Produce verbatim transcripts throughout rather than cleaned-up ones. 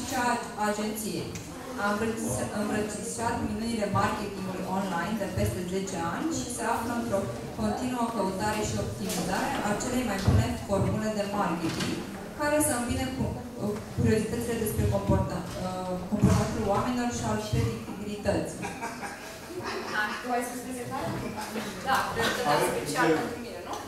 chat agenției. Am îmbrățișat minunile marketingului online de peste zece ani și se află într-o continuă căutare și optimizare a celei mai bune formule de marketing, care să îmbine cu curiozitățile despre comportamentul oamenilor și al predictibilității. Tu ai spus prezentarea? Da, prezentarea special pentru mine, nu?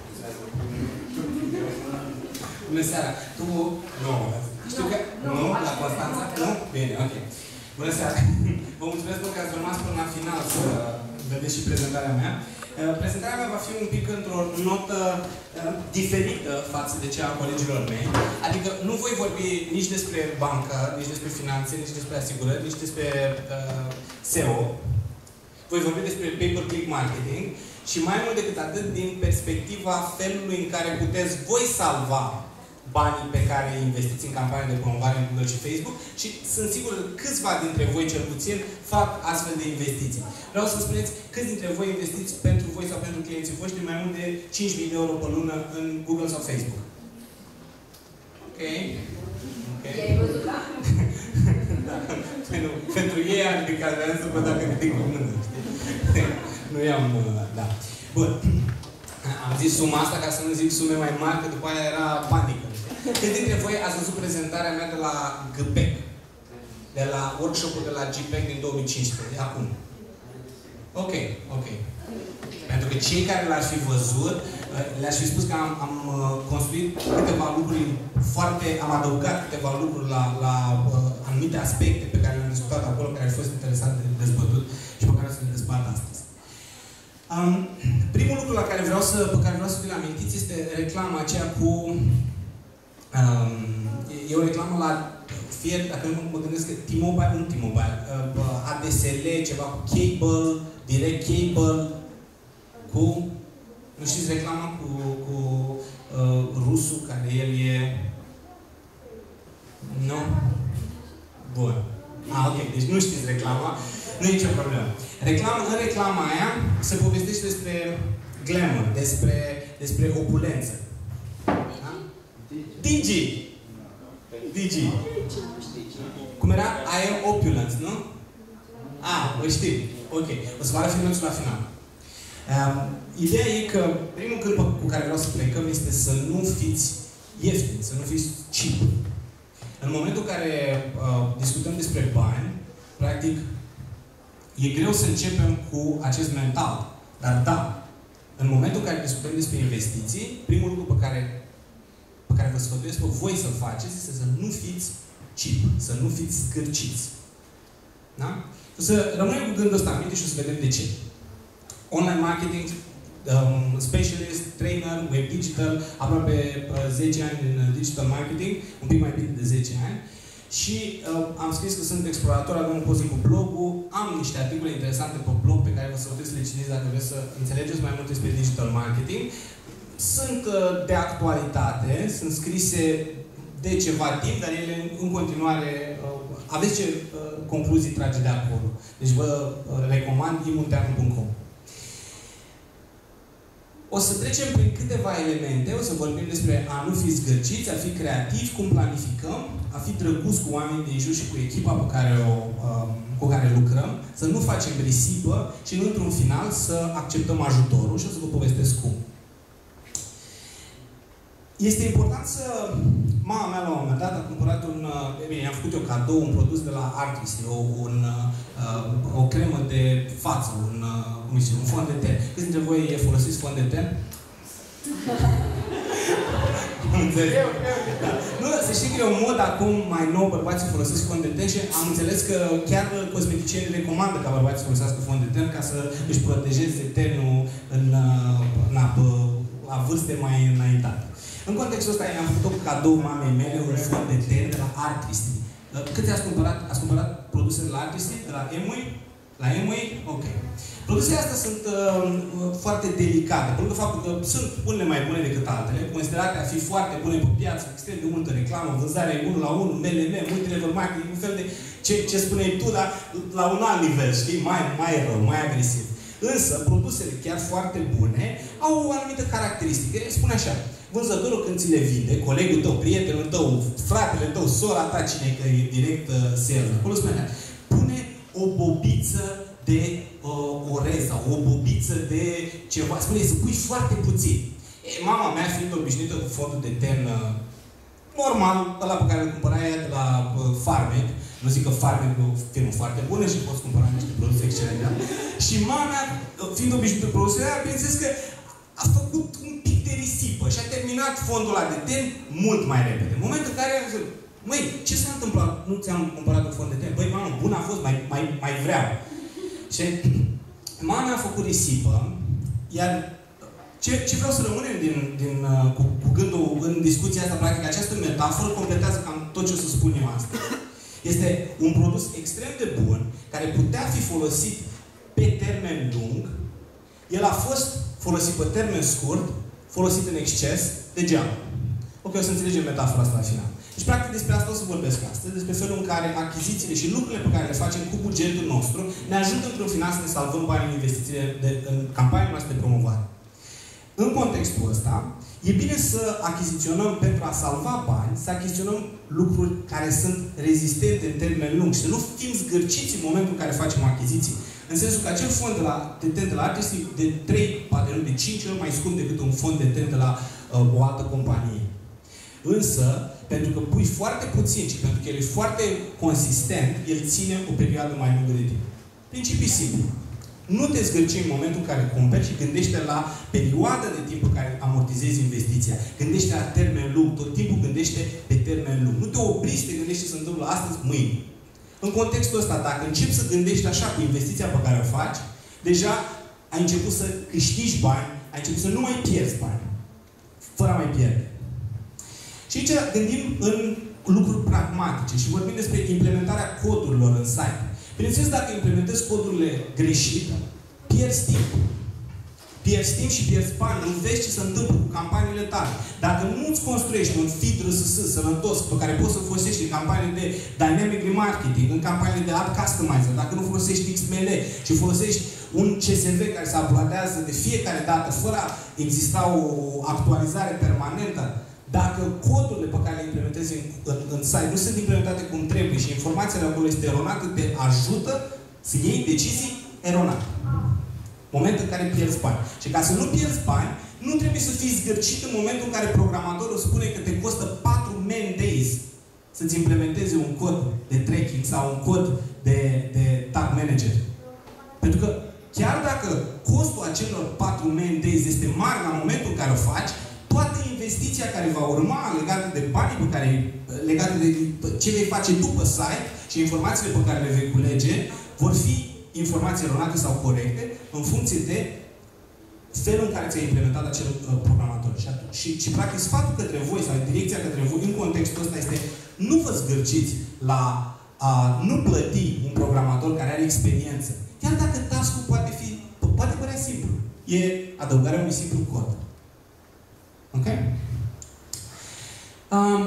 Bună seara! Tu... Nu. Știu că... Nu? La Constanța? Nu? Bine, ok. Bună seara! Vă mulțumesc că ați rămas până la final să vedeți și prezentarea mea. Prezentarea mea va fi un pic într-o notă diferită față de cea a colegilor mei. Adică nu voi vorbi nici despre bancă, nici despre finanțe, nici despre asigurări, nici despre uh, S E O. Voi vorbi despre pay-per-click marketing și mai mult decât atât din perspectiva felului în care puteți voi salva banii pe care îi investiți în campanii de promovare în Google și Facebook și sunt sigur că câțiva dintre voi, cel puțin, fac astfel de investiții. Vreau să spuneți câți dintre voi investiți pentru voi sau pentru clienții voștri mai mult de cinci mii de euro pe lună în Google sau Facebook. Ok? Ok. I-ai văzut, da? Da. Pentru, pentru ei ar fi care vreau să văd dacă ridic cu mână, știi? Nu i-am... Da. Bun. Am zis suma asta ca să nu zic sume mai mari, că după aia era panică. Câți dintre voi ați văzut prezentarea mea de la G P E C? De la workshop-ul de la G P E C din două mii cincisprezece, acum. Ok, ok. Pentru că cei care l-ar fi văzut, le-aș fi spus că am, am construit câteva lucruri foarte, am adăugat câteva lucruri la, la uh, anumite aspecte pe care le-am discutat acolo, care au fost interesante de dezbătut și pe care o să le dezbat astăzi. Um, primul lucru la care vreau să, pe care vreau să vi-l amintiți este reclama aceea cu... Um, e o reclamă la fie, dacă nu mă gândesc că T-Mobile, nu T-Mobile, uh, A D S L, ceva cu cable, direct cable, cu... Nu știți reclama cu, cu uh, rusul, care el e... Nu? Bun. Ah, ok. Deci nu știți reclama. Nu e nicio problemă. Reclama, în reclama aia se povestește despre glamour, despre, despre opulență. Da? Digi! Digi! Cum era? I am opulence, nu? Ah, o știi. Ok. O să vă arăt filmulețul la final. Um, ideea e că primul câmp cu care vreau să plecăm este să nu fiți ieftini, să nu fiți cheap. În momentul în care uh, discutăm despre bani, practic, e greu să începem cu acest mental. Dar da, în momentul în care discutăm despre investiții, primul lucru pe care, pe care vă sfătuiesc pe voi să-l faceți este să nu fiți cheap, să nu fiți scârciți. Da? O să rămânem cu gândul ăsta în minte și o să vedem de ce. Online marketing, um, specialist, trainer, web digital, aproape uh, zece ani în digital marketing, un pic mai bine de zece ani. Și uh, am scris că sunt explorator, avem un post cu blogul, am niște articole interesante pe blog pe care vă să puteți să le citiți dacă vreți să înțelegeți mai mult despre digital marketing. Sunt uh, de actualitate, sunt scrise de ceva timp, dar ele în continuare uh, aveți ce uh, concluzii trage de acolo. Deci vă uh, recomand imunteanu punct com. O să trecem prin câteva elemente, o să vorbim despre a nu fi zgârciți, a fi creativi, cum planificăm, a fi drăguți cu oamenii din jur și cu echipa pe care o, cu care lucrăm, să nu facem risipă și într-un final să acceptăm ajutorul și o să vă povestesc cum. Este important să... Mama mea la un moment dat a cumpărat un... Bine, am făcut eu cadou, un produs de la Artist, o, un, o cremă de față, un, cum zice, un fond de ten. Câți dintre voi folosiți fond de ten? Eu, eu, da. Nu, să știi că e o mod acum mai nou, bărbații folosesc fond de ten și am înțeles că chiar cosmeticienii recomandă ca bărbații să folosească fond de ten ca să își protejeze tenul în, în apă, la vârste mai înaintate. În contextul ăsta, am făcut o cadou mamei mele, un fond de ten de la Artist. Câți ați cumpărat? Ați cumpărat produse de la Artist? De la Amway? La Amway? Ok. Produsele astea sunt uh, foarte delicate, pentru că faptul că sunt unele mai bune decât altele, considerate a fi foarte bune pe piață, extrem de multă reclamă, vânzare unu la unu, M L M, multilevel marketing, un fel de ce, ce spuneai tu, dar la un alt nivel, știi? Mai, mai rău, mai agresiv. Însă, produsele chiar foarte bune au o anumită caracteristică. Spune așa, vânzătorul când ți le vinde, colegul tău, prietenul tău, fratele tău, sora ta, cine că e direct uh, sales, acolo spune, pune o bobiță de uh, orez sau o bobiță de ceva. Spune să pui foarte puțin. E, mama mea, fiind obișnuită cu fondul de ten uh, normal, ăla pe care îl cumpăra ea de la uh, Farmec, nu zic că Farmec e o firmă foarte bună și poți cumpăra niște produse excelente. Și mama mea, fiind obișnuită cu produsele aia, bineînțeles că a făcut un pic de risipă și a terminat fondul ăla de ten mult mai repede. În momentul în care a zis, măi, ce s-a întâmplat? Nu ți-am cumpărat un fond de ten? Băi, mamă, bun a fost, mai, mai, mai vreau. Și mama mea a făcut risipă, iar ce, ce vreau să rămânem din, din, uh, cu, cu gândul în discuția asta, practic, această metaforă completează cam tot ce o să spun eu astăzi. Este un produs extrem de bun, care putea fi folosit pe termen lung. El a fost folosit pe termen scurt, folosit în exces, degeaba. Ok, o să înțelegem metafora asta la final. Deci, practic, despre asta o să vorbesc astăzi, despre felul în care achizițiile și lucrurile pe care le facem cu bugetul nostru ne ajută într-un final să ne salvăm banii în investițiile de, în campania noastră de promovare. În contextul ăsta, e bine să achiziționăm pentru a salva bani, să achiziționăm lucruri care sunt rezistente în termen lung și să nu fim zgârciți în momentul în care facem achiziții. În sensul că acel fond de, la, de ten de la Artis este de trei, poate nu de cinci ori mai scump decât un fond de ten de la uh, o altă companie. Însă, pentru că pui foarte puțin și pentru că el e foarte consistent, el ține o perioadă mai lungă de timp. Principiul simplu. Nu te zgârci în momentul în care cumperi și gândește la perioada de timp în care amortizezi investiția. Gândește la termen lung, tot timpul gândește pe termen lung. Nu te opri să te gândești ce se întâmplă astăzi, mâine. În contextul ăsta, dacă începi să gândești așa cu investiția pe care o faci, deja ai început să câștigi bani, ai început să nu mai pierzi bani. Fără a mai pierde. Și aici gândim în lucruri pragmatice și vorbim despre implementarea codurilor în site. Bineînțeles, dacă implementezi codurile greșit, pierzi timp. Pierzi timp și pierzi bani. Nu vezi ce se întâmplă cu campaniile tale. Dacă nu îți construiești un feed R S S sănătos pe care poți să folosești în campanii de dynamic remarketing, în campanii de ad customizer, dacă nu folosești X M L și folosești un C S V care se uploadează de fiecare dată fără a exista o actualizare permanentă, dacă codurile pe care le implementezi în, în, în site nu sunt implementate cum trebuie și informațiile acolo este eronată, te ajută să iei decizii eronate. Momentul în care pierzi bani. Și ca să nu pierzi bani, nu trebuie să fii zgârcit în momentul în care programatorul spune că te costă patru man days să-ți implementeze un cod de tracking sau un cod de, de tag manager. Pentru că chiar dacă costul acelor patru man days este mare la momentul în care o faci, toată investiția care va urma legată de banii pe care, legată de ce vei face după site și informațiile pe care le vei culege, vor fi informații eronate sau corecte în funcție de felul în care ți-ai implementat acel uh, programator. Și, și, și, practic, sfatul către voi sau direcția către voi în contextul ăsta este nu vă zgârciți la a nu plăti un programator care are experiență. Chiar dacă task-ul poate fi, poate părea simplu. E adăugarea unui simplu cod. Ok? Um,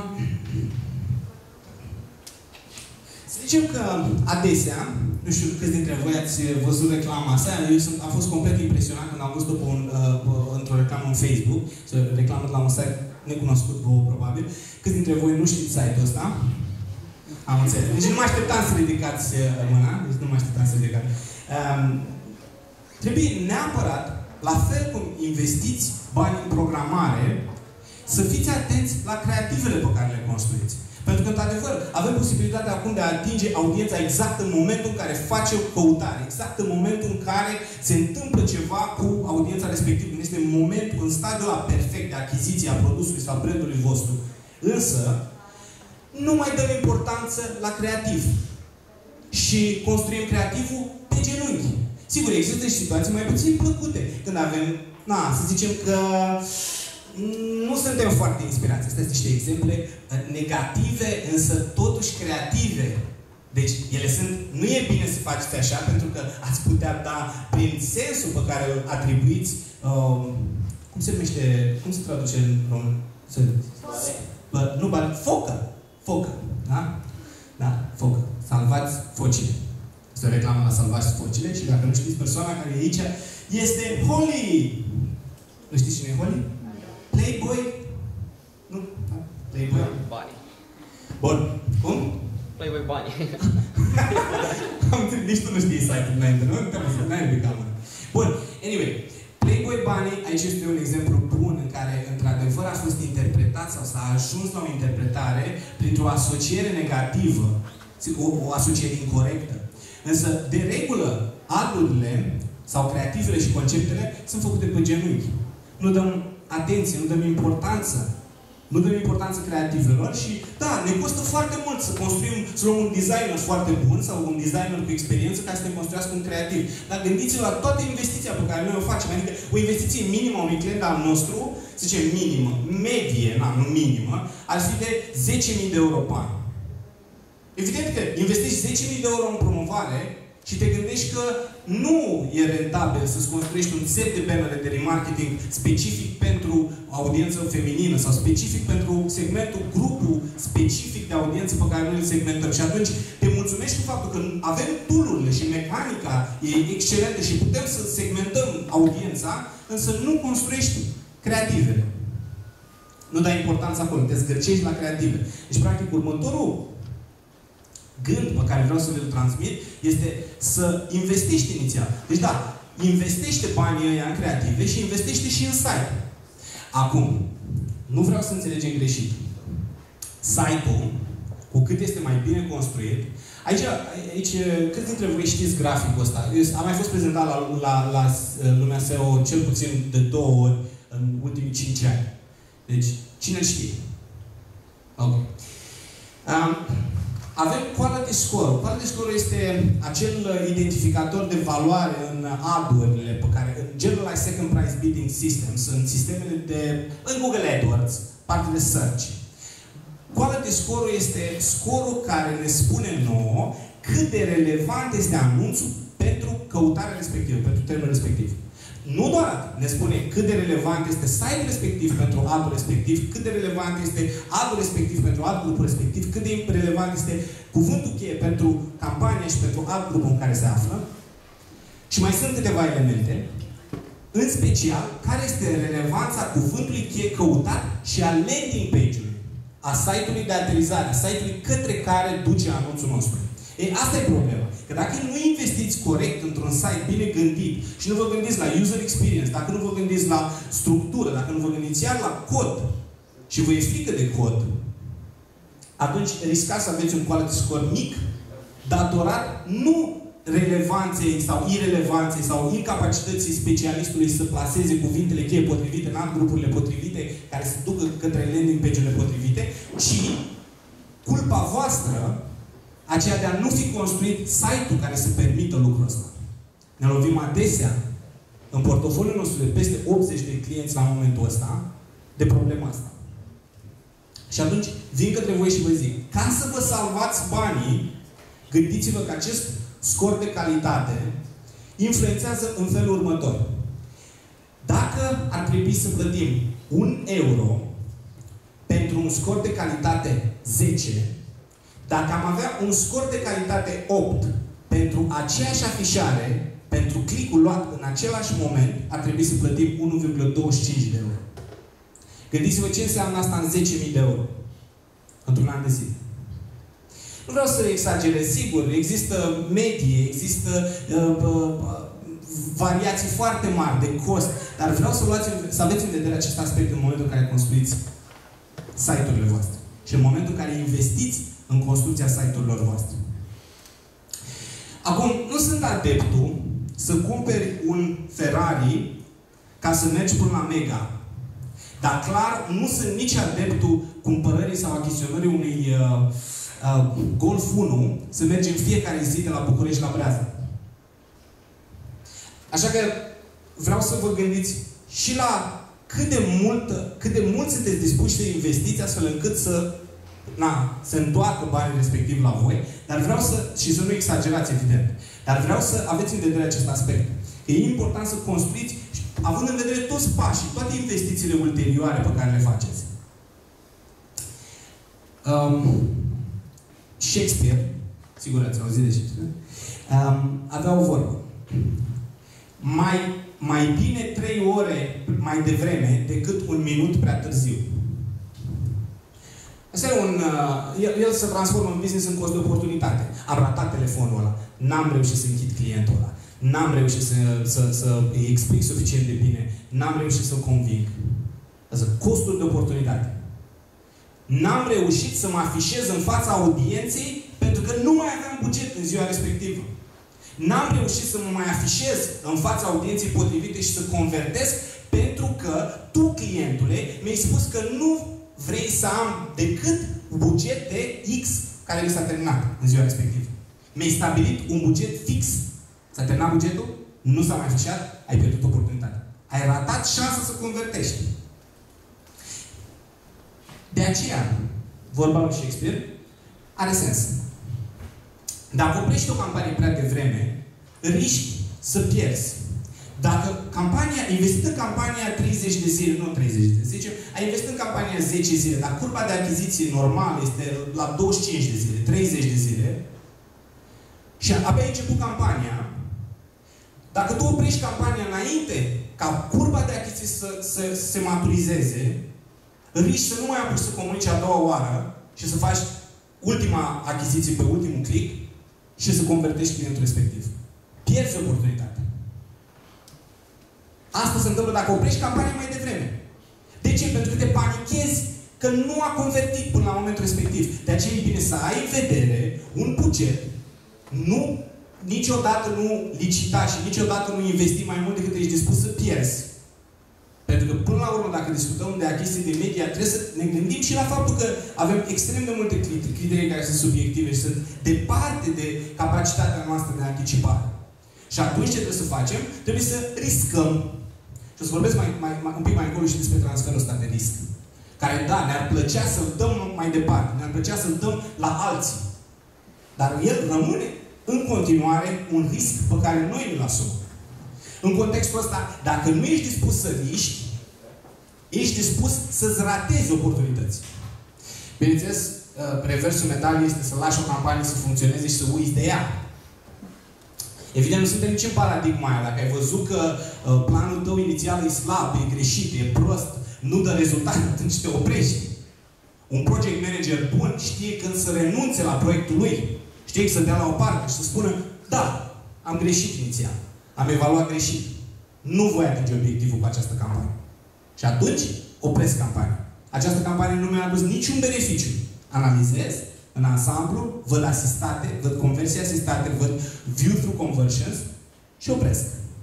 să zicem că adesea, nu știu câți dintre voi ați văzut reclama asta, eu sunt, am fost complet impresionat când am văzut-o uh, într-o reclamă în Facebook, reclamă de la un site necunoscut vouă, probabil. Câți dintre voi nu știți site-ul ăsta? Am înțeles. Deci nu mă așteptam să ridicați mâna, deci nu mă așteptam să ridicați. Um, trebuie neapărat, la fel cum investiți bani în programare, să fiți atenți la creativele pe care le construiți. Pentru că, într-adevăr, avem posibilitatea acum de a atinge audiența exact în momentul în care face o căutare, exact în momentul în care se întâmplă ceva cu audiența respectivă, când este momentul, în stadiul ăla perfect de achiziție a produsului sau brandului vostru. Însă, nu mai dăm importanță la creativ. Și construim creativul pe genunchi. Sigur, există și situații mai puțin plăcute. Când avem, na, să zicem că nu suntem foarte inspirați. Astea sunt niște exemple negative, însă totuși creative. Deci, ele sunt, nu e bine să faceți așa, pentru că ați putea da, prin sensul pe care îl atribuiți, uh, cum se numește, cum se traduce în român? Nu, bă, focă. Focă, da? Da, focă. Salvați focile. Este o reclamă la Salvați focile și dacă nu știți, persoana care e aici este Holly. Nu știți cine e Holly? Playboy Playboy? Bani. Bun. Cum? Playboy bani. Am înțeles, nici tu nu știi site-ul înainte, nu? N-ai de cameră. Bun, anyway. Playboy Bunny, aici este un exemplu bun în care, într-adevăr, a fost interpretat sau s-a ajuns la o interpretare printr-o asociere negativă, o, o asociere incorrectă. Însă, de regulă, adurile sau creativele și conceptele sunt făcute pe genunchi. Nu dăm atenție, nu dăm importanță. Nu dăm importanță creativelor și, da, ne costă foarte mult să construim, să luăm un designer foarte bun sau un designer cu experiență ca să ne construiască un creativ. Dar gândiți-vă la toată investiția pe care noi o facem. Adică o investiție minimă a unui client al nostru, să zicem minimă, medie, na, nu minimă, ar fi de zece mii de euro pe an. Evident că investești zece mii de euro în promovare și te gândești că nu e rentabil să-ți construiești un set de bannere de remarketing specific pentru audiență feminină sau specific pentru segmentul, grupul specific de audiență pe care noi îl segmentăm. Și atunci te mulțumești cu faptul că avem tool-urile și mecanica e excelentă și putem să segmentăm audiența, însă nu construiești creativele. Nu dai importanță acolo, te zgârcești la creative. Deci, practic, următorul gând pe care vreau să vi-l transmit este să investești inițial. Deci da, investește banii ăia în creative și investește și în site. Acum, nu vreau să înțelegem greșit. Site-ul, cu cât este mai bine construit, aici, aici câți dintre voi știți graficul ăsta? Am mai fost prezentat la, la, la lumea S E O cel puțin de două ori în ultimii cinci ani. Deci, cine știe? Ok. Um, Avem quality score. Quality score este acel identificator de valoare în ad-urile pe care, în Generalized Second Price Bidding Systems, în sistemele de, în Google AdWords, partea de search. Quality score este scorul care ne spune nouă cât de relevant este anunțul pentru căutarea respectivă, pentru termenul respectiv. Nu doar ne spune cât de relevant este site-ul respectiv pentru ad-ul respectiv, cât de relevant este ad-ul respectiv pentru ad-grupul respectiv, cât de relevant este cuvântul cheie pentru campania și pentru ad-grupul în care se află. Și mai sunt câteva elemente, în special, care este relevanța cuvântului cheie căutat și a landing page-ului, a site-ului de aterizare, a site-ului către care duce anunțul nostru. Ei, asta e problema. Că dacă nu investiți corect într-un site bine gândit și nu vă gândiți la user experience, dacă nu vă gândiți la structură, dacă nu vă gândiți iar la cod și vă e frică de cod, atunci riscați să aveți un quality score mic, datorat nu relevanței sau irelevanței sau incapacității specialistului să plaseze cuvintele cheie potrivite în grupurile potrivite, care se ducă către landing page-urile potrivite, ci culpa voastră aceea de a nu fi construit site-ul care să permită lucrul ăsta. Ne lovim adesea în portofoliul nostru de peste optzeci de clienți la momentul ăsta de problema asta. Și atunci vin către voi și vă zic, ca să vă salvați banii, gândiți-vă că acest scor de calitate influențează în felul următor. Dacă ar trebui să plătim un euro pentru un scor de calitate zece, dacă am avea un scor de calitate opt pentru aceeași afișare, pentru clicul luat în același moment, ar trebui să plătim unu virgulă douăzeci și cinci de euro. Gândiți-vă ce înseamnă asta în zece mii de euro. Într-un an de zile. Nu vreau să exagerez, sigur, există medie, există uh, uh, variații foarte mari de cost, dar vreau să, luați, să aveți în vedere acest aspect în momentul în care construiți site-urile voastre. Și în momentul în care investiți în construcția site-urilor voastre. Acum, nu sunt adeptul să cumperi un Ferrari ca să mergi până la Mega. Dar clar, nu sunt nici adeptul cumpărării sau achiziționării unui uh, uh, Golf unu să mergi în fiecare zi de la București la Brează. Așa că vreau să vă gândiți și la cât de mult, cât de mult sunteți dispuși să investiți astfel încât să na, se întoarcă banii respectiv la voi, dar vreau să, și să nu exagerați, evident, dar vreau să aveți în vedere acest aspect. E important să construiți, având în vedere toți pașii, toate investițiile ulterioare pe care le faceți. Um, Shakespeare, sigur ați auzit de Shakespeare, um, avea o vorbă. Mai, mai bine trei ore mai devreme decât un minut prea târziu. Asta e un, uh, el, el se transformă în business în cost de oportunitate. Am ratat telefonul ăla. N-am reușit să închid clientul ăla. N-am reușit să, să, să îi explic suficient de bine. N-am reușit să-l conving. Asta costul de oportunitate. N-am reușit să mă afișez în fața audienței pentru că nu mai aveam buget în ziua respectivă. N-am reușit să mă mai afișez în fața audienței potrivite și să convertesc pentru că tu, clientule, mi-ai spus că nu vrei să am decât buget de X care mi s-a terminat în ziua respectivă. Mi-ai stabilit un buget fix. S-a terminat bugetul, nu s-a mai afișat, ai pierdut oportunitatea. Ai ratat șansa să convertești. De aceea, vorba lui Shakespeare are sens. Dacă oprești o campanie prea devreme, riști să pierzi. Dacă campania, ai investit în campania treizeci de zile, nu treizeci de zile, zicem, ai investit în campania zece zile, dar curba de achiziție normală este la douăzeci și cinci de zile, treizeci de zile, și abia ai început campania, dacă tu oprești campania înainte ca curba de achiziție să, să, să se maturizeze, riști să nu mai apuci să comunici a doua oară și să faci ultima achiziție pe ultimul click și să convertești clientul respectiv. Pierzi oportunitatea. Asta se întâmplă dacă oprești campania mai devreme. De ce? Pentru că te panichezi că nu a convertit până la momentul respectiv. De aceea e bine să ai în vedere un buget, nu, niciodată nu licita și niciodată nu investi mai mult decât ești dispus să pierzi. Pentru că, până la urmă, dacă discutăm de achiziții de media, trebuie să ne gândim și la faptul că avem extrem de multe criterii care sunt subiective și sunt departe de capacitatea noastră de anticipare. Și atunci ce trebuie să facem? Trebuie să riscăm. Și o să vorbesc mai, mai, mai, un pic mai încolo și despre transferul ăsta de risc. Care, da, ne-ar plăcea să-l dăm mai departe. Ne-ar plăcea să-l dăm la alții. Dar el rămâne în continuare un risc pe care noi îl asumăm. În contextul ăsta, dacă nu ești dispus să riști, ești dispus să-ți ratezi oportunități. Bineînțeles, reversul medaliei este să lași o campanie să funcționeze și să uiți de ea. Evident, nu suntem nici în paradigma aia. Dacă ai văzut că uh, planul tău inițial e slab, e greșit, e prost, nu dă rezultat, atunci te oprești. Un project manager bun știe când să renunțe la proiectul lui. Știe să dea la o parte și să spună, da, am greșit inițial. Am evaluat greșit. Nu voi atinge obiectivul cu această campanie. Și atunci opresc campania. Această campanie nu mi-a adus niciun beneficiu. Analizez în ansamblu, văd asistate, văd conversii asistate, văd view-through conversions și opresc.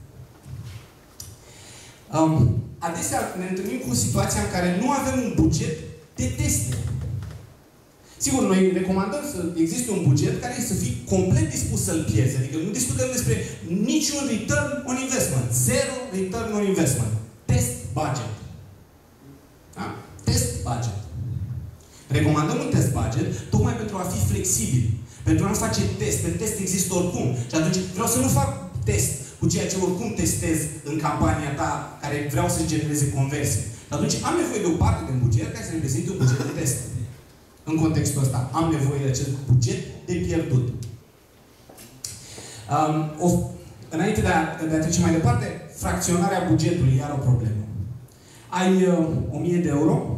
Um, adesea ne întâlnim cu situația în care nu avem un buget de teste. Sigur, noi recomandăm să existe un buget care să fie complet dispus să-l pierzi. Adică nu discutăm despre niciun return on investment. Zero return on investment. Test budget. Da? Test budget. Recomandăm un test budget tocmai pentru a fi flexibil. Pentru a nu face test. Pentru test există oricum. Și atunci vreau să nu fac test cu ceea ce oricum testez în campania ta care vreau să genereze conversie. Și atunci am nevoie de o parte din buget care să reprezinte un buget de test. În contextul ăsta am nevoie de acest buget de pierdut. Um, o, înainte de a, de a trece mai departe, fracționarea bugetului iar o problemă. Ai uh, o mie de euro,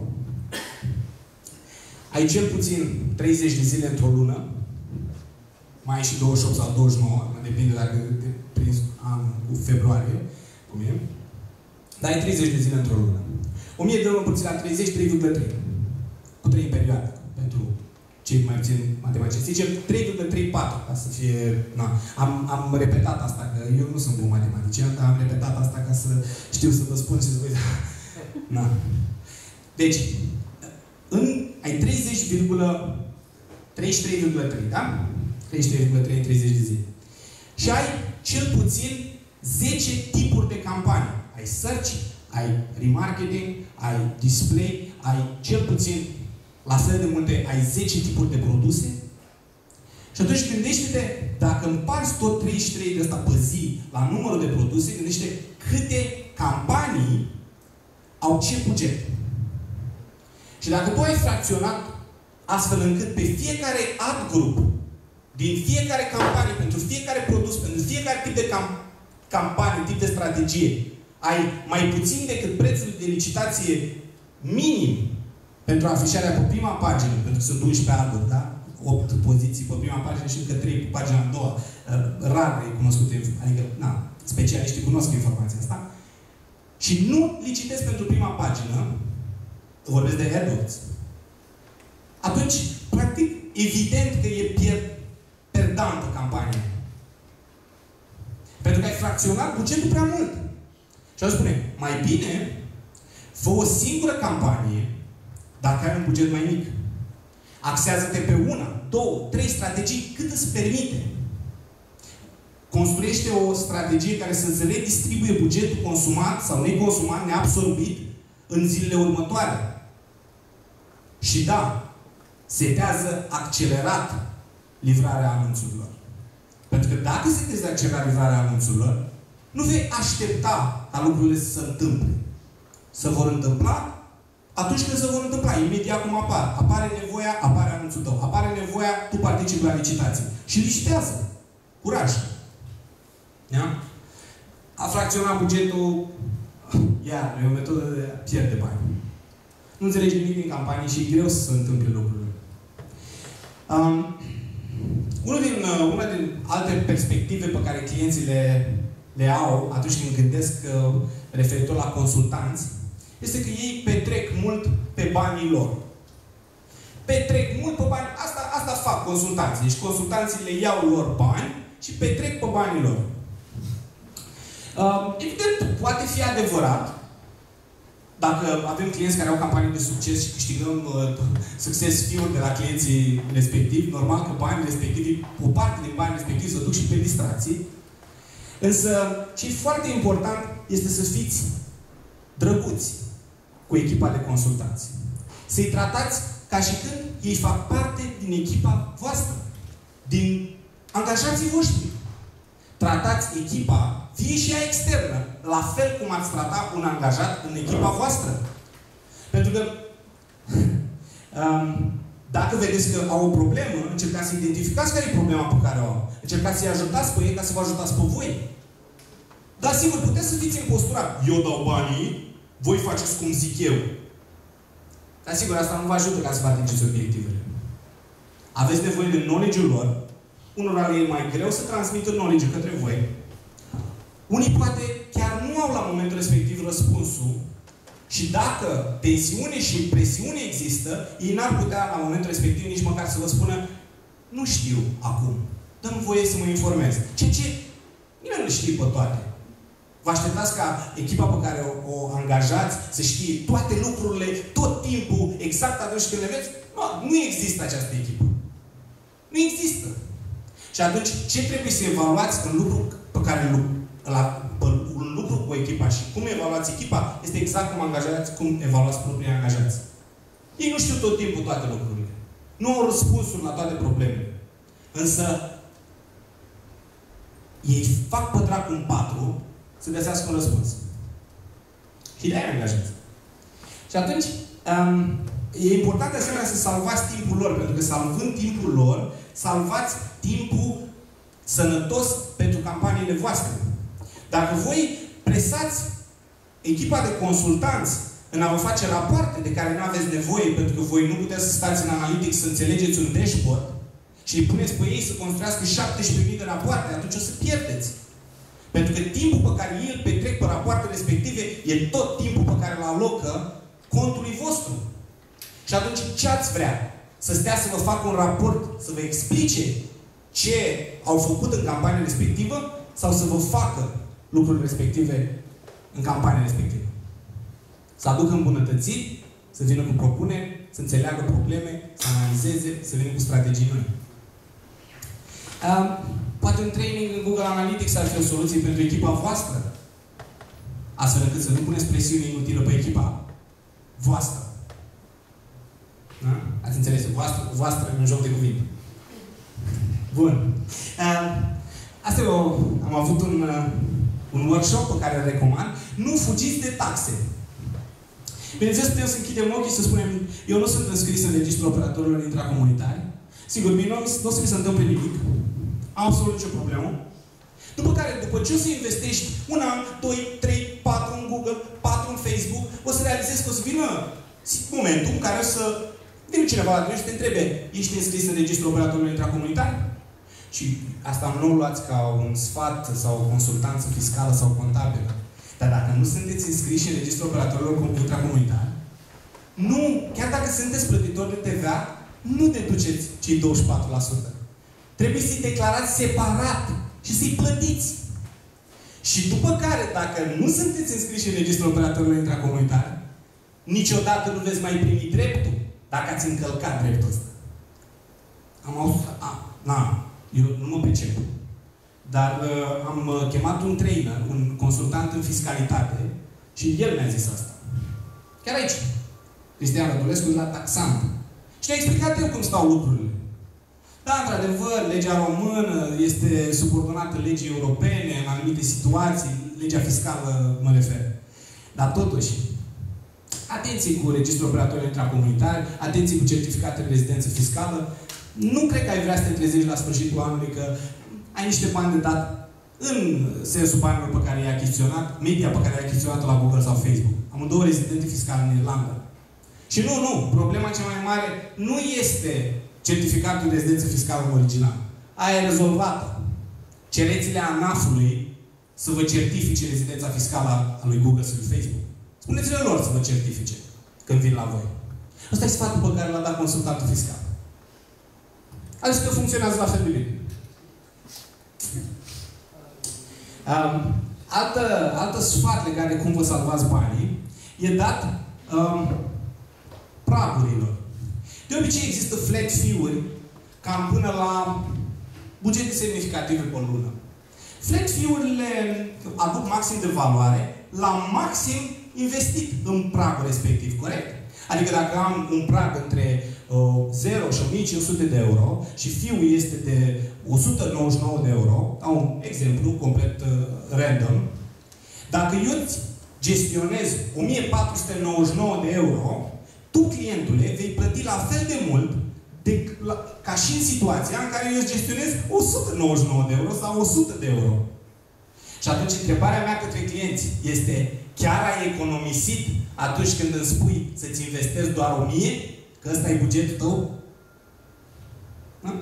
ai cel puțin treizeci de zile într-o lună, mai ai și douăzeci și opt sau douăzeci și nouă, depinde dacă te prins anul cu februarie, cum e, dar ai treizeci de zile într-o lună. o mie de euro împărțit la treizeci, trei virgulă trei. Cu trei în perioadă. Pentru cei mai puțin matematici. Zicem trei virgulă treizeci și patru, ca să fie... Na. Am, am repetat asta, că eu nu sunt bun matematician, dar am repetat asta ca să știu să vă spun și să vă... Na. Deci, în, ai treizeci virgulă treizeci și trei virgulă trei, da? treizeci și trei virgulă trei în treizeci de zile. Și ai cel puțin zece tipuri de campanii. Ai search, ai remarketing, ai display, ai cel puțin la fel de multe, ai zece tipuri de produse. Și atunci gândește-te, dacă împarți tot treizeci și trei de ăsta pe zi la numărul de produse, gândește câte campanii au ce buget. Și dacă tu ai fracționat astfel încât pe fiecare ad group, din fiecare campanie, pentru fiecare produs, pentru fiecare tip de cam campanie, tip de strategie, ai mai puțin decât prețul de licitație minim pentru afișarea pe prima pagină, pentru că sunt unsprezece alburi, da? opt poziții pe prima pagină și încă trei pe pagina a doua. Rar e cunoscute, adică, na, specialiștii cunosc informația asta. Și nu licitez pentru prima pagină, vorbesc de AdWords. Atunci, practic, evident că e pierd, perdantă campania. Pentru că ai fracționat bugetul prea mult. Și aș spune, mai bine, fă o singură campanie, dacă ai un buget mai mic. Axează-te pe una, două, trei strategii, cât îți permite. Construiește o strategie care să-ți redistribuie bugetul consumat sau neconsumat, neabsorbit, în zilele următoare. Și da, setează accelerat livrarea anunțurilor. Pentru că dacă setezi accelerat livrarea anunțurilor, nu vei aștepta ca lucrurile să se întâmple. Se vor întâmpla atunci când se vor întâmpla, imediat cum apar. Apare nevoia, apare anunțul tău. Apare nevoia, tu participi la licitație. Și licitează. Curaj. Da? A fracționat bugetul, iar, e o metodă de a pierde bani. Nu înțelegi nimic din campanie și e greu să se întâmple lucrurile. Um, una din, uh, una din alte perspective pe care clienții le, le au atunci când gândesc uh, referitor la consultanți, este că ei petrec mult pe banii lor. Petrec mult pe bani. Asta, asta fac consultanții. Deci consultanții le iau lor bani și petrec pe banii lor. Uh, evident, poate fi adevărat. Dacă avem clienți care au campanii de succes și câștigăm uh, succes fee-uri de la clienții respectivi, normal că banii respectivi, o parte din banii respectivi se duc și pe distracții. Însă, ce e foarte important este să fiți drăguți cu echipa de consultanți. Să-i tratați ca și când ei fac parte din echipa voastră, din angajații voștri. Tratați echipa, fie și ea externă, la fel cum ați trata un angajat în echipa voastră. Pentru că um, dacă vedeți că au o problemă, încercați să identificați care e problema pe care o au. Încercați să-i ajutați pe ei ca să vă ajutați pe voi. Dar sigur, puteți să fiți în postura, eu dau banii, voi faceți cum zic eu. Dar sigur, asta nu vă ajută ca să vă atingeți obiectivele. Aveți nevoie de knowledge-ul lor. Unora le e mai greu să transmită knowledge-ul către voi. Unii poate chiar nu au la momentul respectiv răspunsul și dacă tensiune și presiune există, ei n-ar putea la momentul respectiv nici măcar să vă spună nu știu acum, dă-mi voie să mă informez. Ce ce? Nimeni nu știe pe toate. Vă așteptați ca echipa pe care o, o angajați să știe toate lucrurile, tot timpul, exact atunci când le veți? Nu, nu există această echipă. Nu există. Și atunci, ce trebuie să evaluați în lucru pe care îl la un lucru cu echipa și cum evaluați echipa, este exact cum angajați, cum evaluați proprii angajați. Ei nu știu tot timpul toate lucrurile. Nu au răspunsuri la toate problemele. Însă, ei fac pe dracu în patru să găsească un răspuns. Și de-aia angajați. Și atunci, um, e important de asemenea să salvați timpul lor, pentru că salvând timpul lor, salvați timpul sănătos pentru campaniile voastre. Dacă voi presați echipa de consultanți în a vă face rapoarte de care nu aveți nevoie, pentru că voi nu puteți să stați în Analytics să înțelegeți un dashboard și îi puneți pe ei să construiască șaptesprezece mii de rapoarte, atunci o să pierdeți. Pentru că timpul pe care ei îl petrec pe rapoarte respective e tot timpul pe care îl alocă contului vostru. Și atunci ce ați vrea? Să stea să vă facă un raport, să vă explice ce au făcut în campania respectivă sau să vă facă lucrurile respective în campania respectivă? Să aducă îmbunătățiri, să vină cu propuneri, să înțeleagă probleme, să analizeze, să vină cu strategii noi. Um, poate un training în Google Analytics ar fi o soluție pentru echipa voastră, astfel încât să nu puneți presiune inutilă pe echipa voastră. Da? Ați înțeles? Voastră, voastră în un joc de cuvinte. Bun. Uh, asta e o... Am avut un, uh, un workshop pe care îl recomand. Nu fugiți de taxe. Bineînțeles, putem să închidem ochii și să spunem eu nu sunt înscris în registrul operatorilor intracomunitari. Sigur, mie nu, nu o să mi se întâmple nimic. Am absolut nicio problemă. După care, după ce o să investești un an, doi, trei, patru în Google, patru în Facebook, o să realizezi că o să vină Momentul în care o să vine cineva la tine și te întrebe, ești înscris în registrul operatorului intracomunitar? Și asta nu o luați ca un sfat sau o consultanță fiscală sau contabilă. Dar dacă nu sunteți înscriși în registrul operatorilor intracomunitari, nu, chiar dacă sunteți plătitori de T V A, nu deduceți cei douăzeci și patru la sută. Trebuie să-i declarați separat și să-i plătiți. Și după care, dacă nu sunteți înscriși în registrul operatorilor intracomunitari, niciodată nu veți mai primi dreptul dacă ați încălcat dreptul ăsta. Am auzit, a, na, eu nu mă pricep. Dar uh, am uh, chemat un trainer, un consultant în fiscalitate și el mi-a zis asta. Chiar aici. Cristian Rădulescu la Taxant. Și ne-a explicat eu cum stau lucrurile. Da, într-adevăr, legea română este subordonată legii europene în anumite situații, legea fiscală mă refer. Dar totuși, atenție cu registrul operatorilor intracomunitari, atenție cu certificatele de rezidență fiscală. Nu cred că ai vrea să te trezești la sfârșitul anului că ai niște bani de dat în sensul banilor pe care i-ai achiziționat, media pe care i-ai achiziționat-o la Google sau Facebook. Amândouă rezidente fiscale în Irlanda. Și nu, nu, problema cea mai mare nu este certificatul de rezidență fiscală original. Aia e rezolvată. Cereți-le ANAF-ului să vă certifice rezidența fiscală a lui Google sau lui Facebook. Spuneți-le lor să vă certifice când vin la voi. Ăsta e sfatul pe care l-a dat consultantul fiscal. A zis că funcționează la fel de bine. Um, altă, altă sfat legat de cum vă salvați banii e dat um, pragurilor. De obicei există flat fee-uri cam până la bugete semnificative pe lună. Flat fee-urile aduc maxim de valoare la maxim investit în pragul respectiv, corect? Adică dacă am un prag între uh, zero și o mie cinci sute de euro și fee-ul este de o sută nouăzeci și nouă de euro, au un exemplu complet uh, random, dacă eu îți gestionez o mie patru sute nouăzeci și nouă de euro, tu, clientule, vei plăti la fel de mult de, la, ca și în situația în care eu îți gestionez o sută nouăzeci și nouă de euro sau o sută de euro. Și atunci întrebarea mea către clienți este: chiar ai economisit atunci când îmi spui să-ți investezi doar o mie? Că ăsta e bugetul tău? Da?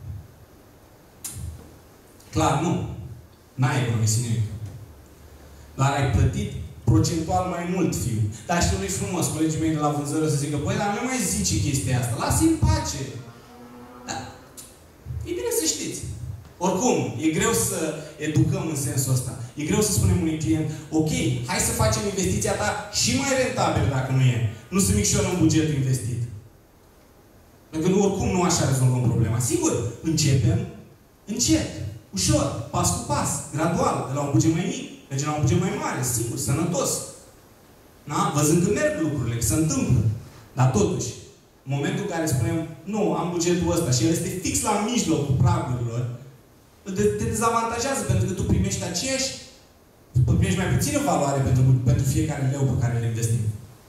Clar, nu. N-ai economisit nimic. Dar ai plătit procentual mai mult fiu. Dar știu, nu-i frumos. Colegii mei de la vânzări o să zică: păi, dar nu mai zice chestia asta. Lasă-i în pace. Da. E bine să știți. Oricum, e greu să educăm în sensul ăsta. E greu să spunem unui client: ok, hai să facem investiția ta și mai rentabilă dacă nu e. Nu să micșorăm bugetul investit. Pentru că nu, oricum nu așa rezolvăm problema. Sigur, începem încet, ușor, pas cu pas, gradual, de la un buget mai mic, mergem la un buget mai mare, sigur, sănătos. Da? Văzând că merg lucrurile, că se întâmplă. Dar totuși, în momentul în care spunem: nu, am bugetul ăsta și el este fix la mijlocul pragurilor, te dezavantajează, pentru că tu primești aceeași, primești mai puțină valoare pentru, pentru fiecare leu pe care le investim.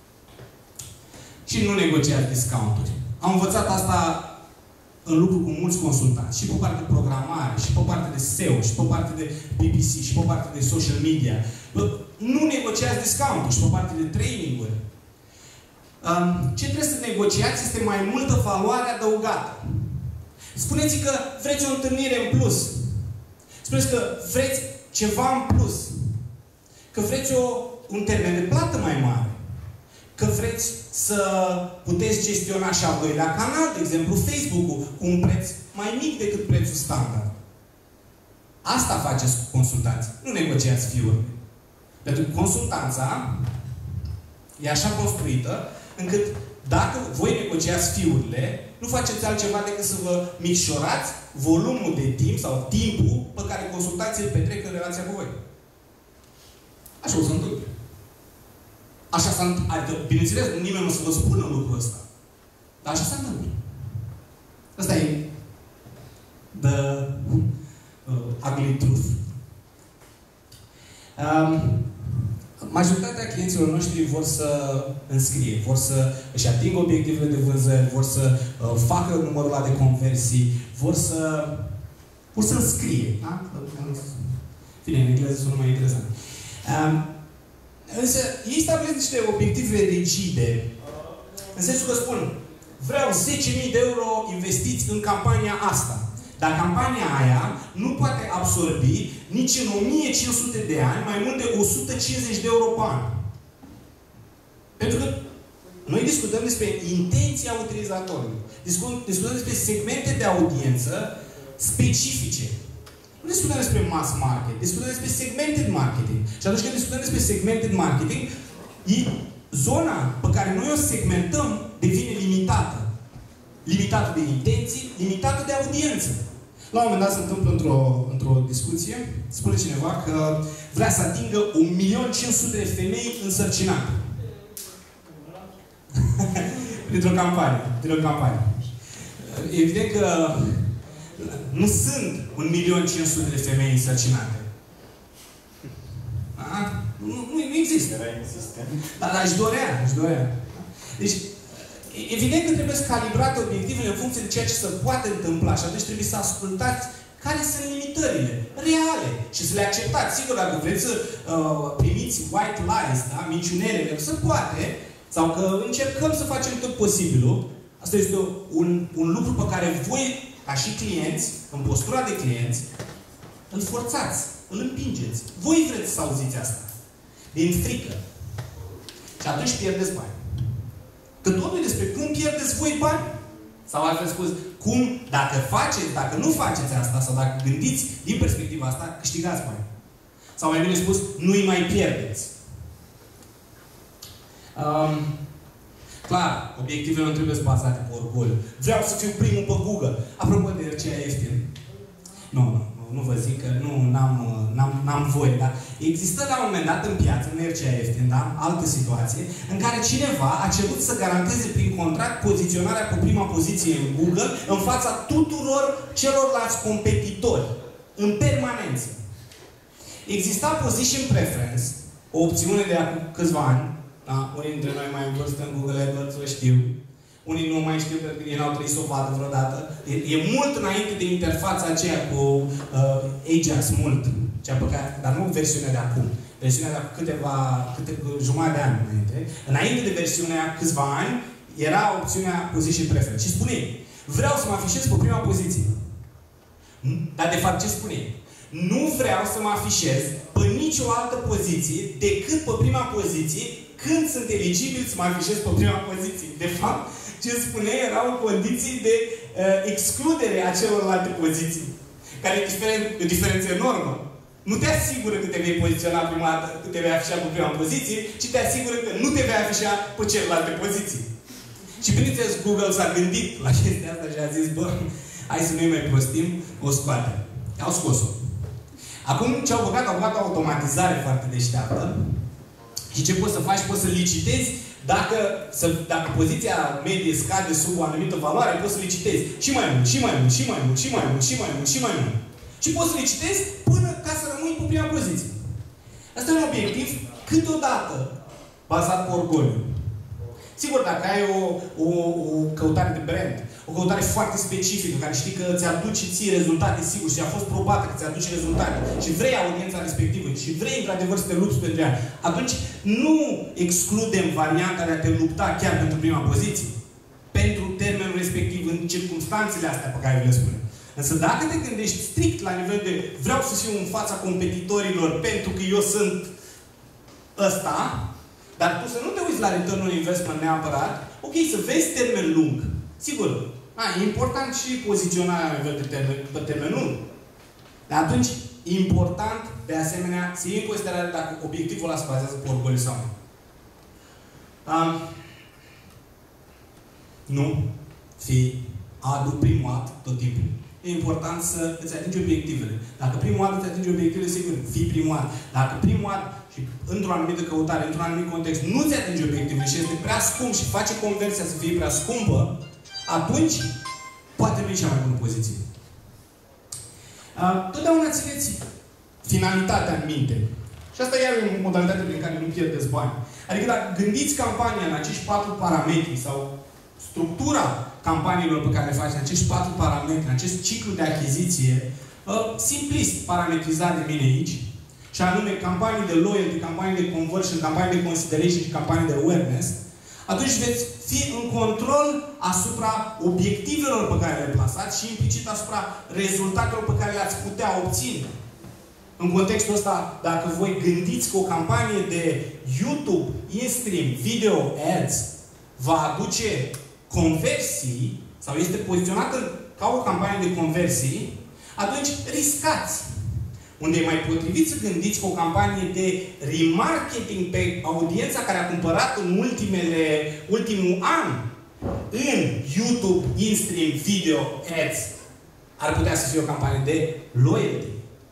Și nu negociați discounturi. Am învățat asta în lucru cu mulți consultanți, și pe partea de programare, și pe partea de S E O, și pe partea de P P C, și pe partea de social media. Nu negociați discounturi, și pe partea de training-uri. Ce trebuie să negociați este mai multă valoare adăugată. Spuneți că vreți o întâlnire în plus. Spuneți că vreți ceva în plus. Că vreți o, un termen de plată mai mare. Că vreți să puteți gestiona și al doilea canal, de exemplu Facebook-ul, cu un preț mai mic decât prețul standard. Asta faceți cu consultanții. Nu negociați fiurile. Pentru că consultanța e așa construită încât dacă voi negociați fiurile, nu faceți altceva decât să vă micșorați volumul de timp sau timpul pe care consultații îl petrec în relația cu voi. Așa o să întâmple. Așa s-a întâmplat. Adică, bineînțeles, nimeni nu o să vă spună lucrul ăsta. Dar așa se întâmplă. Asta e the uh, ugly truth. Um, majoritatea clienților noștri vor să înscrie, vor să își atingă obiectivele de vânzări, vor să uh, facă numărul ăla de conversii, vor să vor să înscrie. Da? Bine, în engleză sună mai interesant. Um, însă, ei stabilesc niște obiective rigide În sensul că spun, vreau zece mii de euro investiți în campania asta. Dar campania aia nu poate absorbi nici în o mie cinci sute de ani mai mult de o sută cincizeci de euro pe an. Pentru că noi discutăm despre intenția utilizatorului. Discutăm, discutăm despre segmente de audiență specifice. Nu discutăm despre mass market, discutăm despre segmented marketing. Și atunci când discutăm despre segmented marketing, zona pe care noi o segmentăm devine limitată. Limitată de intenții, limitată de audiență. La un moment dat se întâmplă într-o într-o discuție, spune cineva că vrea să atingă un milion cinci sute de femei însărcinate. Printr-o campanie. Printr-o campanie. Evident că nu sunt un milion cinci sute de femei însărcinate. Da? Nu, nu, nu există. Dar, dar își dorea, își dorea. Deci, evident că trebuie să calibrate obiectivele în funcție de ceea ce se poate întâmpla și atunci trebuie să ascultați care sunt limitările reale și să le acceptați. Sigur, dacă vreți să uh, primiți white lies, da? Minciunele, se poate, sau că încercăm să facem tot posibilul. Asta este un, un lucru pe care voi, ca și clienți, în postura de clienți, îl forțați, îl împingeți. Voi vreți să auziți asta. Din frică. Și atunci pierdeți bani. Că totul e despre cum pierdeți voi bani. Sau altfel spus, cum, dacă faceți, dacă nu faceți asta, sau dacă gândiți din perspectiva asta, câștigați bani. Sau mai bine spus, nu-i mai pierdeți. Um, clar, obiectivele nu trebuie bazate pe orgoliu. Vreau să fiu primul pe Google. Apropo de R C A ieftin. Nu, nu, nu vă zic că nu, n-am, n-am, n-am voie, dar există la un moment dat în piață, în R C A ieftin, da? Altă situație, în care cineva a cerut să garanteze prin contract poziționarea pe prima poziție în Google în fața tuturor celorlalți competitori, în permanență. Exista Position Preference, o opțiune de acum câțiva ani. Da? Unii dintre noi mai în vârstă în Google AdWords o știu. Unii nu mai știu, pentru că ei n-au trebuit să o vadă vreodată. E, e mult înainte de interfața aceea cu uh, Ajax, mult. Cea pe care, dar nu versiunea de acum. Versiunea de acum câteva, câteva jumătate de ani înainte. Înainte de versiunea câțiva ani, era opțiunea Position Preference. Și spune, vreau să mă afișez pe prima poziție. Dar de fapt ce spune? Nu vreau să mă afișez pe nicio altă poziție decât pe prima poziție când sunt eligibil să mă afișez pe prima poziție. De fapt, ce spune erau condiții de uh, excludere a celorlalte poziții. Care e diferen, o diferență enormă. Nu te asigură că te vei poziționa prima dată, că te vei afișa pe prima poziție, ci te asigură că nu te vei afișa pe celelalte poziții. Și bineînțeles, Google s-a gândit la chestia asta și a zis, bă, hai să nu-i mai prostim, o scoatem. Au scos-o. Acum ce-au băgat, au băgat o automatizare foarte deșteaptă. Și ce poți să faci? Poți să licitezi dacă, să, dacă poziția medie scade sub o anumită valoare, poți să licitezi și mai mult, și mai mult, și mai mult, și mai mult, și mai mult, și mai mult. Și poți să licitezi până ca să rămâi pe prima poziție. Asta e un obiectiv câteodată bazat pe orgoliu. Sigur, dacă ai o, o, o căutare de brand, o căutare foarte specifică, care știi că îți aduce ție rezultate, sigur, și a fost probată că îți aduce rezultate, și vrei audiența respectivă, și vrei, într-adevăr, să te lupți pentru ea, atunci nu excludem varianta de a te lupta chiar pentru prima poziție. Pentru termenul respectiv, în circunstanțele astea pe care le spunem. Însă dacă te gândești strict la nivel de vreau să fiu în fața competitorilor pentru că eu sunt ăsta, dar tu să nu te uiți la return on investment neapărat, ok, să vezi termen lung. Sigur, a, e important și poziționarea la nivel de termen, pe termen lung. Dar atunci, e important, de asemenea, să iei în considerare dacă obiectivul ăla se bazează pe orgoliu sau nu. Um, nu fi adu primat tot timpul. E important să îți atingi obiectivele. Dacă primul dată îți atingi obiectivele, sigur, fii primul dată. Dacă primul dată și într-o anumită căutare, într-un anumit context, nu ți atingi obiectivele și este prea scump și face conversia să fie prea scumpă, atunci poate nu e cea mai bună poziție. Uh, totdeauna țineți finalitatea în minte. Și asta e o modalitate prin care nu pierdeți bani. Adică dacă gândiți campania în acești patru parametri sau structura campaniilor pe care le faci în acești patru parametri, în acest ciclu de achiziție, uh, simplist parametrizat de mine aici, și anume campanii de loyalty, campanii de conversion, campanii de consideration și campanii de awareness, atunci veți fi în control asupra obiectivelor pe care le plasați și implicit asupra rezultatelor pe care le-ați putea obține. În contextul ăsta, dacă voi gândiți că o campanie de YouTube, in-stream, video ads va aduce conversii, sau este poziționată ca o campanie de conversii, atunci riscați. Unde e mai potrivit să gândiți că o campanie de remarketing pe audiența care a cumpărat în ultimele, ultimul an în YouTube, in-stream, video ads, ar putea să fie o campanie de loyalty.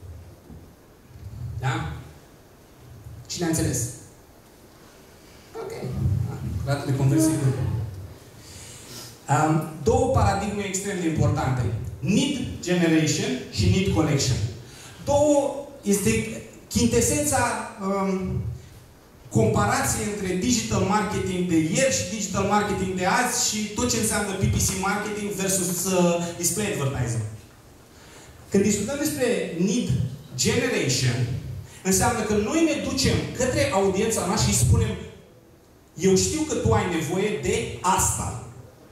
Da? Cine a înțeles? Ok. Rată de conversii. Um, două paradigme extrem de importante. Need generation și need collection. Două este chintesența um, comparației între digital marketing de ieri și digital marketing de azi și tot ce înseamnă P P C marketing versus uh, display advertising. Când discutăm despre need generation, înseamnă că noi ne ducem către audiența noastră și îi spunem: eu știu că tu ai nevoie de asta.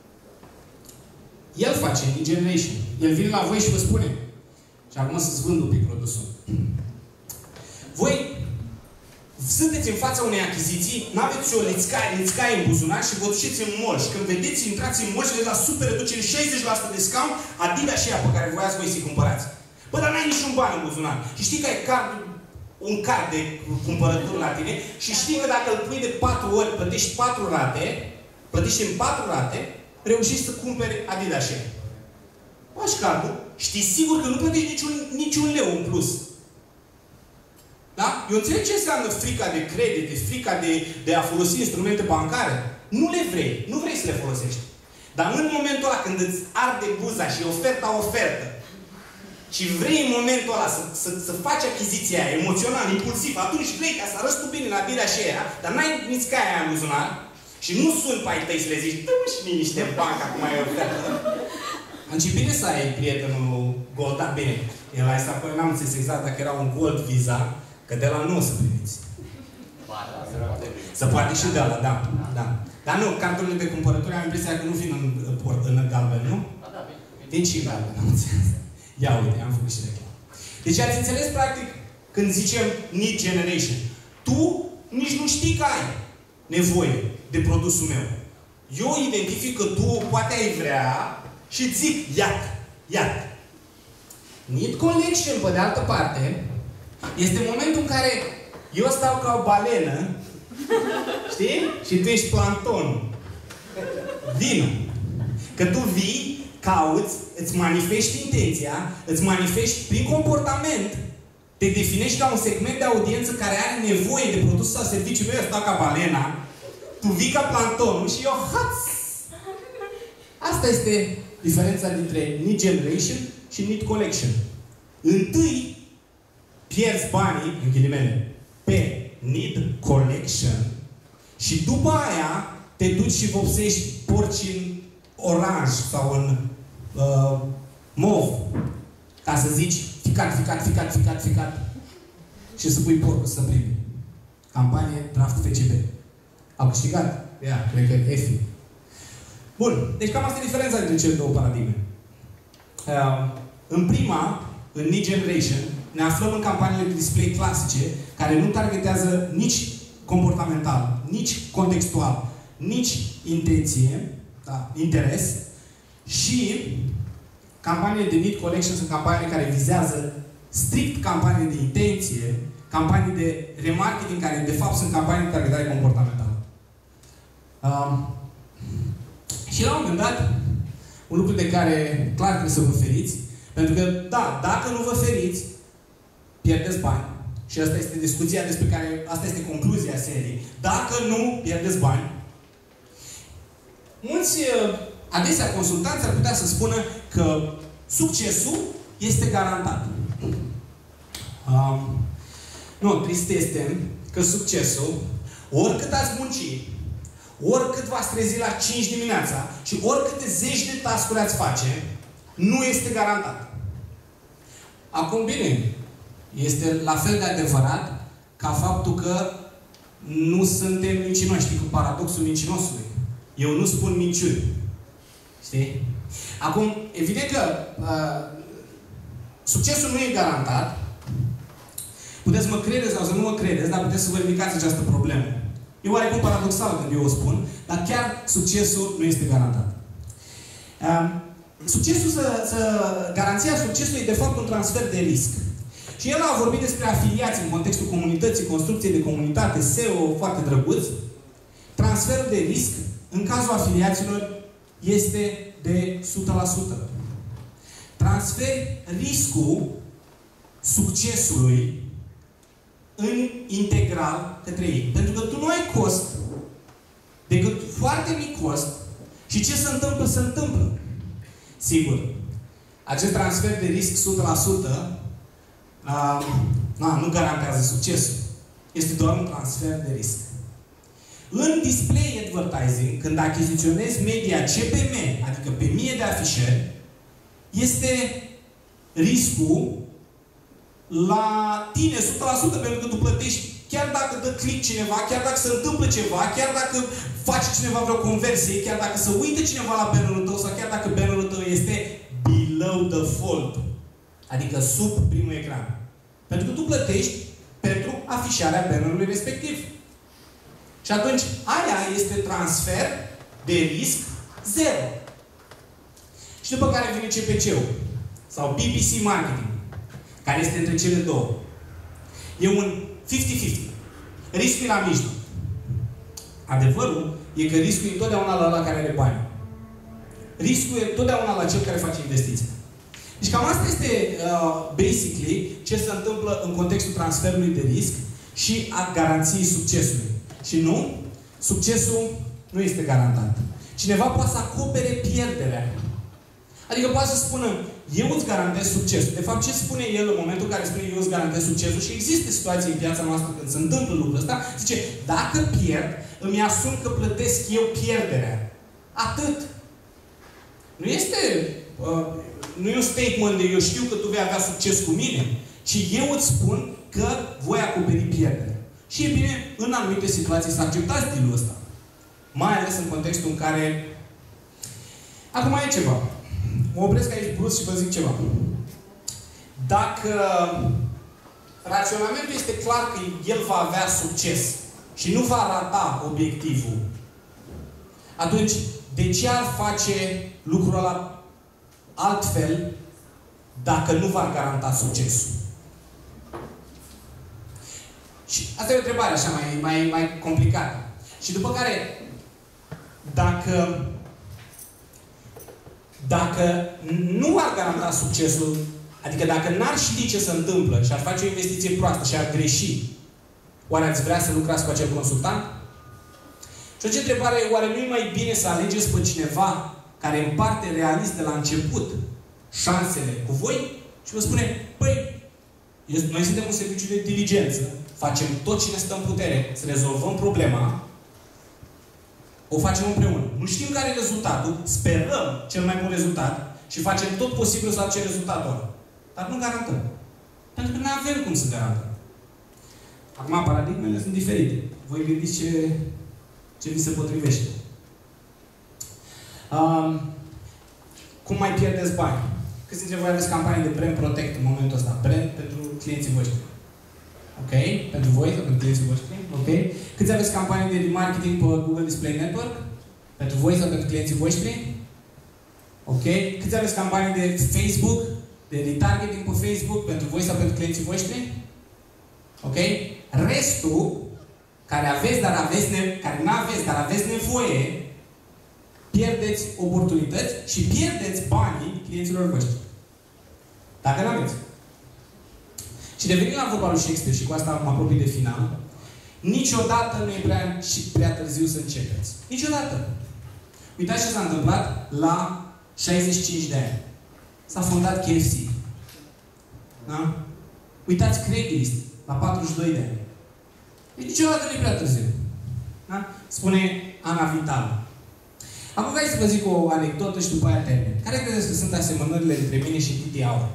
El face need generation. El vine la voi și vă spune: și acum să-ți vând un pic produsul. Voi sunteți în fața unei achiziții, n-aveți o lițcaie, lițcaie în buzunar și vă duceți în mall. Și când vedeți, intrați în mall și vedeți la super reducere șaizeci la sută discount Adidas și aia pe care voiați voi să-i cumpărați. Bă, dar n-ai niciun ban în buzunar. Și știi că ai card, un card de cumpărături la tine și știi că dacă îl pui de patru ori, plătești patru rate, plătești în patru rate, reușești să cumperi Adidas și aia. Faci cardul, știi sigur că nu plătești niciun, niciun leu în plus. Da? Eu înțeleg ce înseamnă frica de credite, frica de, de a folosi instrumente bancare. Nu le vrei, nu vrei să le folosești. Dar în momentul ăla când îți arde buza și e oferta ofertă și vrei în momentul ăla să, să, să faci achiziția aia, emoțional, impulsiv, atunci vrei ca să arăți tu bine la birea și aia, dar n-ai nici caia aia în buzunar și nu suni pe ai tăi să le zici: dă-mă și liniște în bancă, acum e ofertă. Atunci e bine să ai prietenul Gold, dar bine, el a stat, până n-am înțeles exact dacă era un Gold Visa, că de la nu o să primiți. Să poate și de la, da, da. Dar nu, cardurile de cumpărături am impresia că nu vin în, în, în galben, nu? Vin și în galben, am înțeles. Ia uite, am făcut și reclamă. Deci ați înțeles, practic, când zicem need generation. Tu nici nu știi că ai nevoie de produsul meu. Eu identific că tu poate ai vrea și zic: iată, iată. Need collection, pe de altă parte, este momentul în care eu stau ca o balenă, știi? Și tu ești plancton. Vino. Că tu vii, cauți, îți manifesti intenția, îți manifesti prin comportament, te definești ca un segment de audiență care are nevoie de produs sau serviciu meu, eu stau ca balena, tu vii ca planctonul și eu haț! Asta este diferența dintre need generation și need collection. Întâi pierzi banii, în ghilimele, pe need collection și după aia te duci și vopsești porci în oranj sau în uh, mov, ca să zici ficat, ficat, ficat, ficat, ficat și să pui porcul să primi. Campanie Draft F C B. Au câștigat? Ia, cred că F. Bun. Deci cam asta e diferența dintre cele două paradigme. Uh, în prima, în need generation, ne aflăm în campaniile de display clasice, care nu targetează nici comportamental, nici contextual, nici intenție, da, interes, și campaniile de need collection sunt campaniile care vizează strict campanii de intenție, campanii de remarketing, care de fapt sunt campanii de targetare comportamentală. Um, și la un moment dat, un lucru de care clar trebuie să vă feriți, pentru că, da, dacă nu vă feriți, pierdeți bani. Și asta este discuția despre care, asta este concluzia serii. Dacă nu, pierdeți bani. Mulți, adesea consultanți ar putea să spună că succesul este garantat. Um, nu, trist este că succesul, oricât ați munci, oricât v-ați trezi la cinci dimineața și oricâte zeci de task-uri ați face, nu este garantat. Acum, bine, este la fel de adevărat ca faptul că nu suntem mincinoși. Știi, cu paradoxul mincinosului. Eu nu spun minciuni. Știi? Acum, evident că uh, succesul nu e garantat. Puteți să mă credeți sau să nu mă credeți, dar puteți să vă ridicați această problemă. E oarecum paradoxal când eu o spun, dar chiar succesul nu este garantat. Uh, succesul să, să, garanția succesului e de fapt un transfer de risc. Și el a vorbit despre afiliații în contextul comunității, construcție de comunitate, S E O, foarte drăguț. Transferul de risc, în cazul afiliaților, este de o sută la sută. Transferi riscul succesului în integral către ei. Pentru că tu nu ai cost decât foarte mic cost și ce se întâmplă, se întâmplă. Sigur, acest transfer de risc o sută la sută uh, na, nu garantează succesul. Este doar un transfer de risc. În display advertising, când achiziționezi media C P M, adică pe mie de afișări, este riscul la tine o sută la sută, pentru că tu plătești chiar dacă dă click cineva, chiar dacă se întâmplă ceva, chiar dacă face cineva vreo conversie, chiar dacă se uită cineva la bannerul tău sau chiar dacă bannerul tău este below the fold, adică sub primul ecran. Pentru că tu plătești pentru afișarea bannerului respectiv. Și atunci, aia este transfer de risc zero. Și după care vine C P C-ul sau B B C marketing, care este între cele două. E un cincizeci cincizeci. Riscul e la mijloc. Adevărul e că riscul e întotdeauna la ăla care are bani. Riscul e întotdeauna la cel care face investiții. Deci cam asta este, uh, basically, ce se întâmplă în contextul transferului de risc și a garanției succesului. Și nu, succesul nu este garantat. Cineva poate să acopere pierderea. Adică poate să spună, eu îți garantez succesul. De fapt, ce spune el în momentul în care spune eu îți garantez succesul? Și există situații în viața noastră când se întâmplă lucrul ăsta. Zice, dacă pierd, îmi asum că plătesc eu pierderea. Atât. Nu este, uh, nu e un statement de eu știu că tu vei avea succes cu mine, ci eu îți spun că voi acoperi pierderea. Și e bine, în anumite situații, să acceptați deal-ul ăsta. Mai ales în contextul în care... Acum e ceva. Mă opresc aici brusc și vă zic ceva. Dacă raționamentul este clar că el va avea succes și nu va rata obiectivul, atunci de ce ar face lucrul ăla altfel dacă nu va garanta succesul? Și asta e o întrebare așa mai, mai, mai complicată. Și după care, dacă dacă nu ar garanta succesul, adică dacă n-ar ști ce se întâmplă și ar face o investiție proastă și ar greși, oare ați vrea să lucrați cu acel consultant? Și o ce întrebare e, oare nu e mai bine să alegeți pe cineva care împarte realist de la început șansele cu voi și vă spune, păi, noi suntem un serviciu de diligență, facem tot ce ne stă în putere să rezolvăm problema, o facem împreună. Nu știm care e rezultatul, sperăm cel mai bun rezultat și facem tot posibil să facem rezultatul ăla. Dar nu garantăm. Pentru că nu avem cum să garantăm. Acum, paradigmele sunt diferite. Voi gândiți ce, ce vi se potrivește. Um, cum mai pierdeți bani? Câți dintre voi aveți campanii de brand protect în momentul ăsta? Brand pentru clienții voștri. Ok? Pentru voi sau pentru clienții voștri? Ok? Câți aveți campanii de remarketing pe Google Display Network? Pentru voi sau pentru clienții voștri? Ok? Câți aveți campanii de Facebook? De retargeting pe Facebook? Pentru voi sau pentru clienții voștri? Ok? Restul, care aveți, dar aveți ne- care nu aveți, dar aveți nevoie, pierdeți oportunități și pierdeți banii clienților voștri. Dacă nu aveți. Și revenind la vorba lui Shakespeare, și cu asta mă apropii de final, niciodată nu e prea, și prea târziu să începeți. Niciodată. Uitați ce s-a întâmplat la șaizeci și cinci de ani. S-a fondat K F C. Da? Uitați Craigslist la patruzeci și doi de ani. Deci niciodată nu e prea târziu. Da? Spune Ana Vital. Acum vreau să vă zic o anecdotă și după aia termin. Care credeți că sunt asemănările între mine și Titi Aur?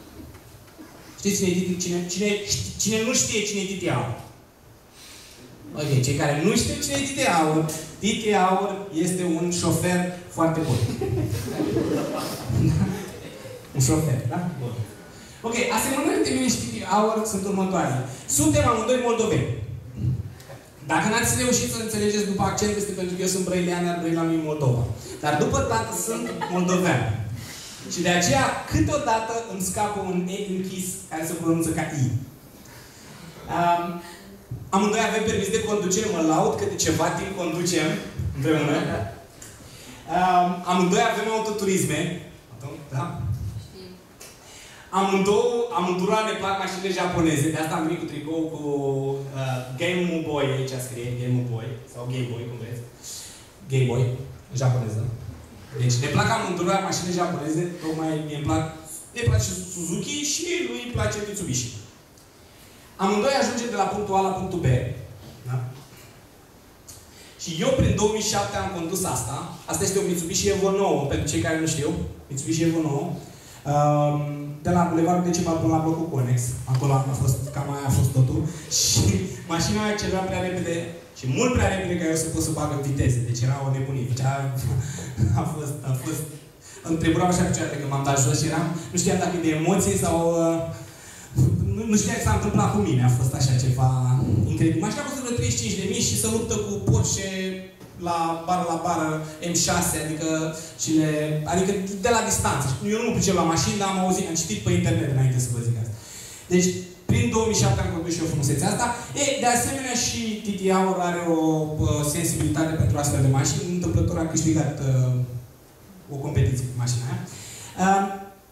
Știți cine e Titi? Cine, cine, cine nu știe cine e Titi Aur? Ok, cei care nu știu cine e Titi Aur, Titi Aur este un șofer foarte bun. Un șofer, da? Bun. Ok, asemănările de mine și Titi Aur sunt următoarele. Suntem amândoi moldoveni. Dacă n-ați reușit să înțelegeți după accent, este pentru că eu sunt brăilean, iar Brăila nu e Moldova. Dar după tată sunt moldovean. Și de aceea, câteodată îmi scapă un E închis care se pronunță ca I. Um, amândoi avem permis de conducere, mă laud că de ceva timp conducem împreună. Um, amândoi avem autoturisme. Da? Amândouă, amândurora ne plac mașinile japoneze, de asta am venit cu tricou cu uh, Game Boy, aici scrie Game Boy, sau Game Boy, cum vreți. Game Boy, japoneză. Deci ne plac amândurora mașinile japoneze, tocmai mi-e plac, îi place Suzuki și lui îi place Mitsubishi. Amândoi ajungem de la punctul A la punctul B. Da? Și eu prin două mii șapte am condus asta. Asta este o Mitsubishi Evo nouă, pentru cei care nu știu. Mitsubishi Evo nouă. Um, de la Bulevardul Decebal până la blocul Conex. Acolo a fost, cam aia a fost totul. Și mașina aia cerea prea repede și mult prea repede ca eu să pot să bagă viteze. Deci era o nebunie. Deci a, a fost, a fost... Îmi trebuiau așa picioarele când m-am dat jos și eram... Nu știam dacă e de emoție sau... Uh, nu, nu știam ce s-a întâmplat cu mine. A fost așa ceva incredibil. Mașina a fost de treizeci și cinci de mii și se luptă cu Porsche la bară la bară M șase, adică, și le, adică de la distanță. Eu nu mă pricep la mașini, dar am auzit, am citit pe internet înainte să vă zic asta. Deci, prin două mii șapte am condus și eu frumusețea asta. E, de asemenea, și Titi Aur are o uh, sensibilitate pentru astfel de mașini. Întâmplător a câștigat uh, o competiție cu mașina aia. Uh,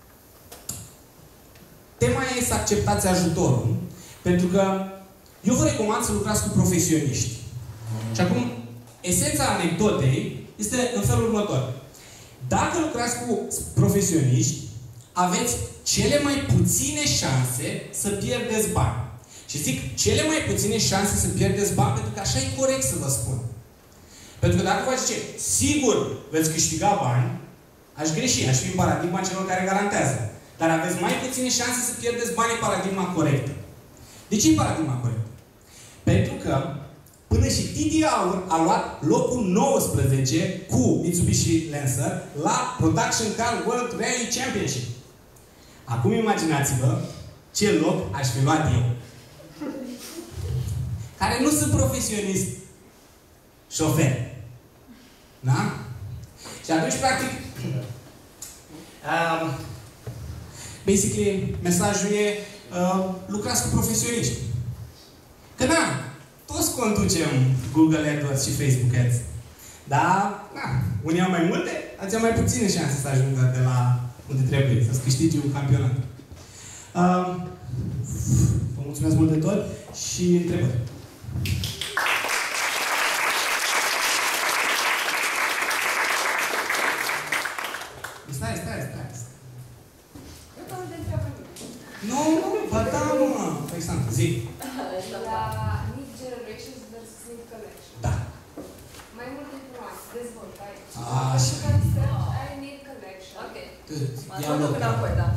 tema e să acceptați ajutorul, pentru că eu vă recomand să lucrați cu profesioniști. Și acum, esența anecdotei este în felul următor. Dacă lucrați cu profesioniști, aveți cele mai puține șanse să pierdeți bani. Și zic cele mai puține șanse să pierdeți bani, pentru că așa e corect să vă spun. Pentru că dacă vă zice, sigur veți câștiga bani, aș greși, aș fi în paradigma celor care garantează. Dar aveți mai puține șanse să pierdeți bani în paradigma corectă. De ce e paradigma corectă? Pentru că până și Titi Aur a luat locul nouăsprezece cu Mitsubishi Lancer la Production Car World Rally Championship. Acum imaginați-vă ce loc aș fi luat eu. Care nu sunt profesionist șofer. Da? Și atunci, practic, um, basically, mesajul e uh, lucrați cu profesioniști. Că da, toți conducem Google AdWords și Facebook Ads. Dar, na, unii au mai multe, alții au mai puține șanse să ajungă de la unde trebuie, să-ți câștigi un campionat. Uh, vă mulțumesc mult de tot și întrebări. Stai, stai, stai. Nu, nu, ba da, mă. Alexandru, zi. La Need Generations versus Need Collection. Da. Mai multe informații, dezvoltai. Așa. Ai Need Collection. Ok. Ia loc. Înapoi, da.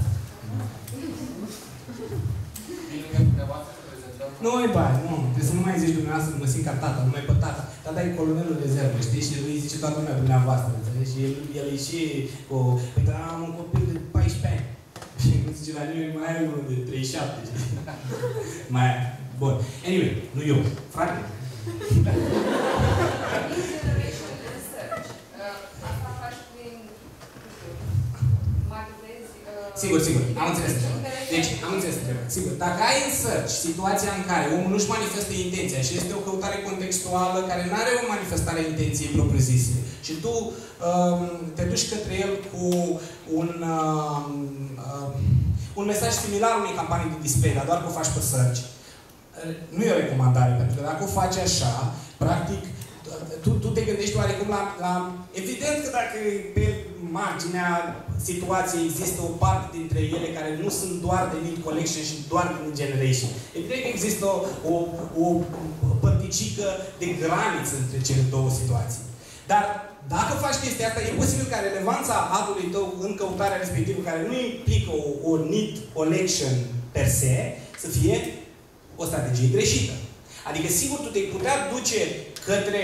Nu, e bani, nu. Trebuie să nu mai zici dumneavoastră, mă simt ca tata, nu mai pe tata. Tata e colonelul rezervă, știi? Și îi zice toată lumea dumneavoastră, înțelegi? Și el, el e și cu... Păi, dar am un copil de paisprezece ani. Și nu zice la nimeni, mai ai unul de treizeci și șapte, știi? Mai ai. Bun. Anyway, nu eu. Frate. Need Generation Research. Asta faci prin, nu știu, marketezi... Sigur, sigur. Am înțeles. Deci, am înțeles întrebarea. Sigur. Dacă ai în search situația în care omul nu-și manifestă intenția și este o căutare contextuală care nu are o manifestare a intenției propriu-zise și tu um, te duci către el cu un, um, um, un mesaj similar unei campanii de display, dar doar că o faci pe search, nu e o recomandare, pentru că dacă o faci așa, practic, tu, tu te gândești oarecum la, la... Evident că dacă pe marginea situației există o parte dintre ele care nu sunt doar de Need Collection și doar de Need Generation. Evident că există o, o, o părticică de graniță între cele două situații. Dar dacă faci chestia asta, e posibil ca relevanța ad-ului tău în căutarea respectivă, care nu implică o, o Need Collection per se, să fie o strategie greșită. Adică, sigur, tu te-ai putea duce către...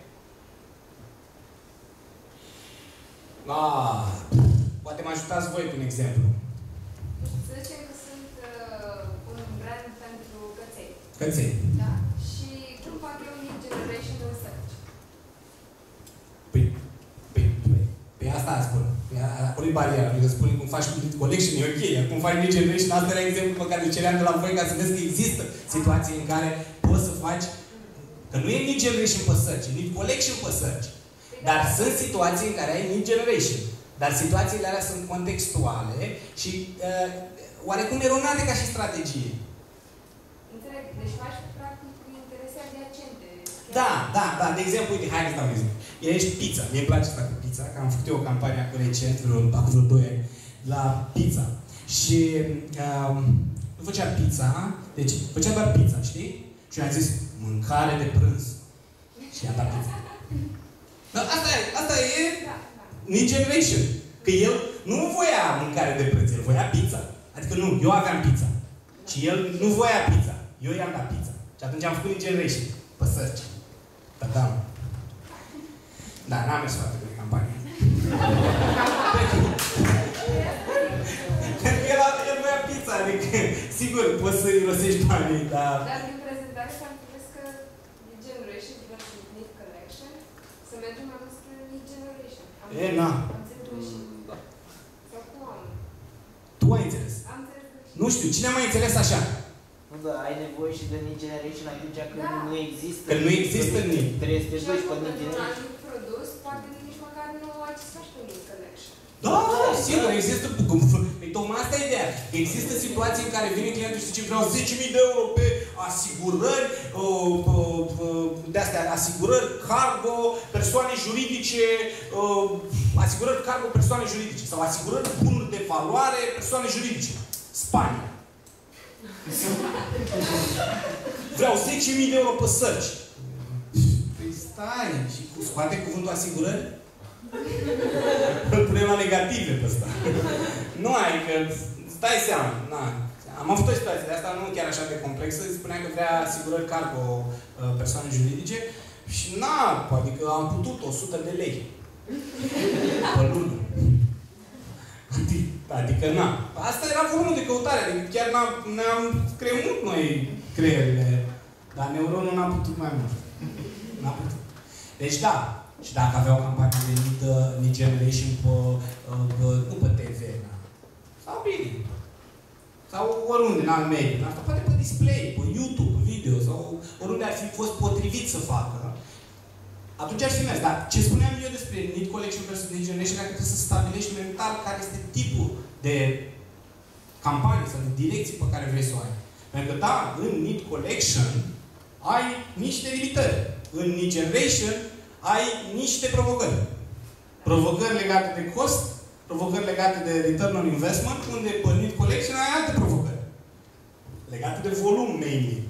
Ah, poate mă ajutați voi cu un exemplu. Să zicem că sunt uh, un brand pentru căței. Căței. Da? Și cum fac eu lead generation research? Păi, păi, păi, păi asta spun. Acolo e bariera. Adică spune cum faci cu lead collection, e ok. Cum faci lead generation, asta era exemplu pe care îl ceream de la voi ca să vezi că există situații în care poți să faci. Că nu e lead generation pe search, e lead collection pe search. Dar sunt situații în care ai lead generation. Dar situațiile alea sunt contextuale și uh, oarecum eronate ca și strategie. Înțeleg. Deci faci practic interese adiacente. Da, da, da. De exemplu, uite, hai să dau un exemplu. Ești pizza. Mie îmi place asta cu pizza, că am făcut eu o campanie acum recent, vreo, acum vreo doi ani, la pizza. Și um, nu făcea pizza, deci făcea doar pizza, știi? Și eu am zis, mâncare de prânz. Și i-am dat pizza. Dar asta e, asta e lead generation. Că el nu voia mâncare de prânz, el voia pizza. Adică nu, eu aveam pizza. Și el nu voia pizza. Eu i-am dat pizza. Și atunci am făcut lead generation. Pe search. Da, da. Da, n-am mers foarte bine campania. Pentru că el, el voia pizza, adică, sigur, poți să-i rosești banii, dar... Dar din prezentare s-a înțeles că lead generation versus lead collection să mergem mai mult spre lead generation. Am E, na. Am înțeles și... Sau cum am? Tu ai înțeles. Am înțeles că și... Nu știu, cine a mai înțeles așa? Nu, da, ai nevoie și de lead generation atunci când Da. nu există. Când nu există lead. Trebuie să te Și duci pe acum, lead pentru un generation. anumit produs, poate nici măcar nu ai ce să faci pe lead collection. Da, sigur, există... Păi tocmai asta e ideea. Există situații în care vine clientul și zice vreau zece mii de euro pe asigurări, uh, uh, uh, de-astea, asigurări, cargo, persoane juridice, uh, asigurări, cargo, persoane juridice sau asigurări, bunuri de valoare, persoane juridice. Spania. Vreau zece mii de euro pe search. Păi stai, și scoate cuvântul asigurări? Îl punem la negative pe ăsta. Nu, adică, stai seama, na. Am avut o situație de asta, nu chiar așa de complexă, spunea că vrea asigurări cargo persoane juridice și na, adică am putut o sută de lei pe lună. Adică, na. Asta era volumul de căutare, adică chiar ne-am cremut noi creierile, dar neuronul n-a putut mai mult. N-a putut. Deci, da. Și dacă avea o campanie de lead, lead generation pe, pe, nu pe T V, da. Sau bine. Sau oriunde, în alt mediu. Asta poate pe display, pe YouTube, pe video, sau oriunde ar fi fost potrivit să facă. Atunci ar fi mers. Dar ce spuneam eu despre lead collection versus lead generation, că trebuie să stabilești mental care este tipul de campanie sau de direcție pe care vrei să o ai. Pentru că, da, în lead collection ai niște limitări. În lead generation ai niște provocări. Provocări legate de cost, provocări legate de return on investment, unde pe lead collection ai alte provocări. Legate de volum, mainly.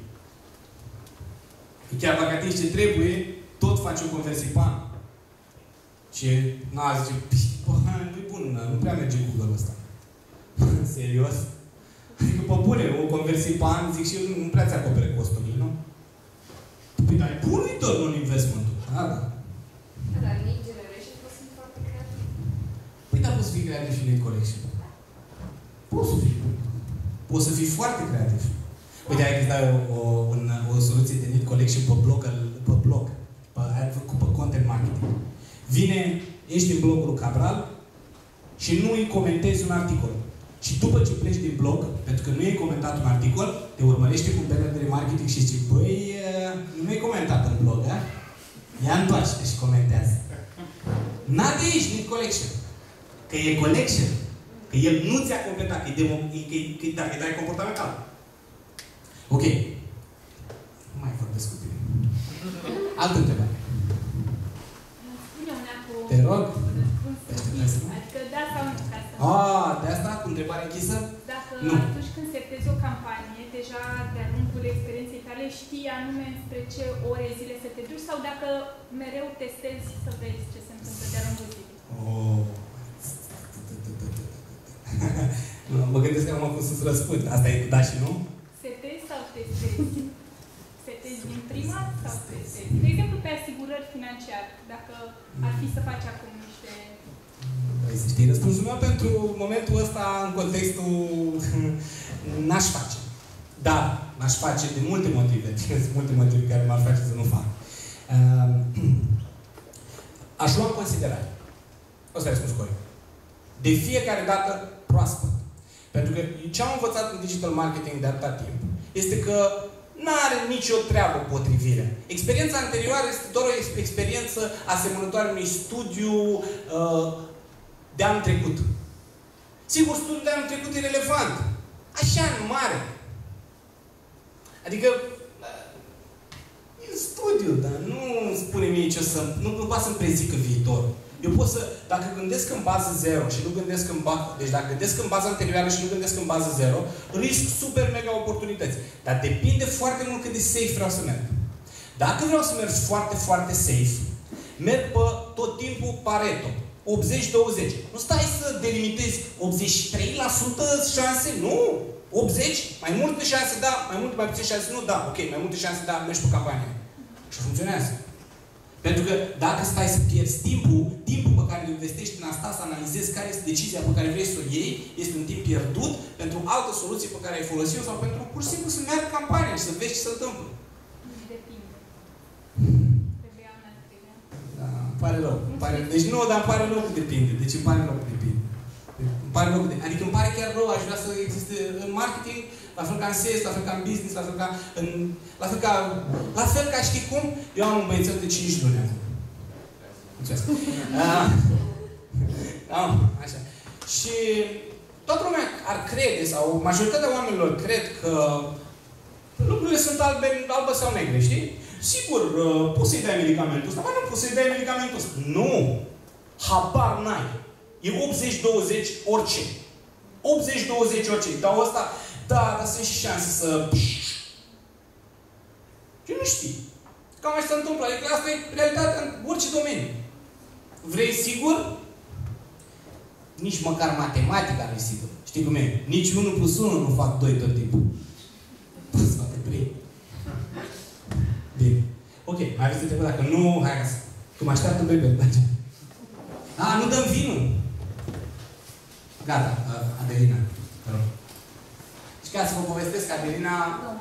Chiar dacă atingi ce trebuie, tot faci o conversie pan. Și, na, zice, bă, nu-i bun, nu prea merge Google ăsta. Serios? Adică, pe bune, o conversie pan, zic și eu, nu prea ți acopere costurile, nu? Păi, dar e bun return on investment-ul. Da, da. Dar lead generation poți să fii foarte creativ. Păi da, poți să fii creativ și lead collection. Poți să fii. Poți să fii foarte creativ. Uite, hai că-ți dai o, o, un, o soluție de lead collection pe blog, pe blog, pe, pe content marketing. Vine, ești în blogul lui Cabral și nu îi comentezi un articol. Și după ce pleci din blog, pentru că nu ai comentat un articol, te urmărește cu un banner de remarketing și zice, băi, nu ai comentat în blog, a? Ia întoarce și comentează. N-a de aici, lead collection. Că e collection. Că el nu ți-a completat, că e, demo, că e, că e, dacă e dai comportamental. Ok. Nu mai vorbesc cu tine. Altă întrebare. Spune una cu... Te rog. Adică da sau nu, ca să... Ah, de asta cu întrebare închisă? Dacă nu. Atunci când setezi o campanie, deja de-a lungul experienței tale, știi anume spre ce ore zile să te duci sau dacă mereu testezi să vezi ce se întâmplă de-a lungul zilei? Oh. Mă gândesc că am cum să-ți răspund. Asta e da și nu? Setezi sau testezi? Setezi din sau testezi? De exemplu, pe asigurări financiare, dacă ar fi să faci acum niște... Vrei să știi răspunsul meu? Pentru momentul ăsta, în contextul, n-aș face. Dar n-aș face de multe motive. Sunt multe motive care m-ar face să nu fac. Aș lua în considerare. Ăsta e răspunsul corect. De fiecare dată proaspăt. Pentru că ce am învățat în digital marketing de atâta timp este că nu are nicio treabă potrivire. Experiența anterioară este doar o experiență asemănătoare unui studiu uh, de anul trecut. Sigur, studiul de anul trecut e relevant. Așa, în mare. Adică, e studiu, dar nu spune mie ce să... Nu, nu poate să-mi prezică viitorul. Eu pot să, dacă gândesc în bază zero și nu gândesc în bază... Deci dacă gândesc în baza anterioară și nu gândesc în bază zero, risc super mega oportunități. Dar depinde foarte mult cât de safe vreau să merg. Dacă vreau să merg foarte, foarte safe, merg pe tot timpul Pareto. optzeci douăzeci. Nu stai să delimitezi optzeci și trei la sută șanse? Nu! optzeci? Mai multe șanse da, mai multe, mai puțin șanse nu, da. Ok, mai multe șanse da, mergi pe campanie. Și funcționează. Pentru că dacă stai să pierzi timpul, timpul pe care îl investești în asta, să analizezi care este decizia pe care vrei să o iei, este un timp pierdut pentru altă soluție pe care ai folosit-o sau pentru pur și simplu să meargă campania și să vezi ce se întâmplă. Depinde. Trebuia una trebuia. Da, îmi pare rău. Îmi pare... Deci nu, dar îmi pare rău că depinde. Deci îmi pare rău că depinde. Îmi pare rău că depinde. Adică îmi pare chiar rău, aș vrea să existe în marketing, la fel ca în sales, la fel ca în business, la fel ca în... La fel ca... La fel ca știi cum? Eu am un băiețel de cinci luni acum. Mulțumesc. Ah, ah, așa. Și toată lumea ar crede, sau majoritatea oamenilor cred că lucrurile sunt albe, albă sau negre, știi? Sigur, poți să-i dai medicamentul ăsta, dar nu poți să-i dai medicamentul ăsta. Nu! Habar n-ai. E optzeci douăzeci orice. optzeci douăzeci orice. Dar ăsta, da, dar sunt și șanse să... Și nu știi. Cam așa se întâmplă. Adică asta e realitatea în orice domeniu. Vrei sigur? Nici măcar matematica nu e sigur. Știi cum e? Nici unu plus unu nu fac doi tot timpul. Poți să facă trei. Bine. Ok, mai aveți întrebări? Dacă nu, hai acasă. Că mă așteaptă bebe. A, nu dăm vinul. Gata, Adelina. Te rog. Și ca să vă povestesc, Adelina...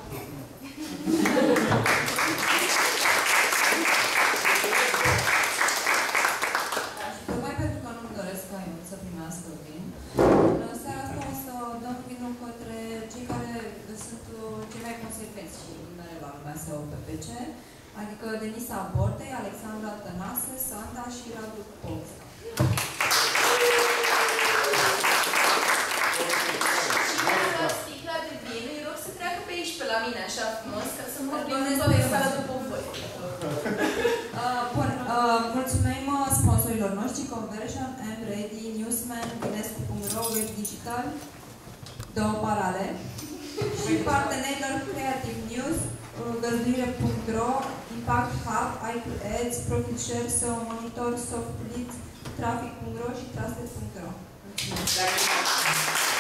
Tocmai pentru că nu-mi doresc ca eu să primească vin, în seara asta o să dăm vinul către cei care sunt cei mai consecvenți și numele la lumea S O P P C, adică Denisa Bortei, Alexandra Tănase, Sanda și Radu Polska. Sticla de vin, îi rog să treacă pe aici, pe la mine, așa frumos, ca să nu mă prind în toată sala după voi. Uh, bun, uh, mulțumim sponsorilor noștri, Conversion, M Ready, Newsman, Binescu punct ro, Web Digital, două parale, și partenerilor Creative News, Găzduire punct ro, Impact Hub, I Q Ads, Profit Share, S E O Monitor, Softlead, Traffic punct ro și Trusted punct ro. Mulțumesc!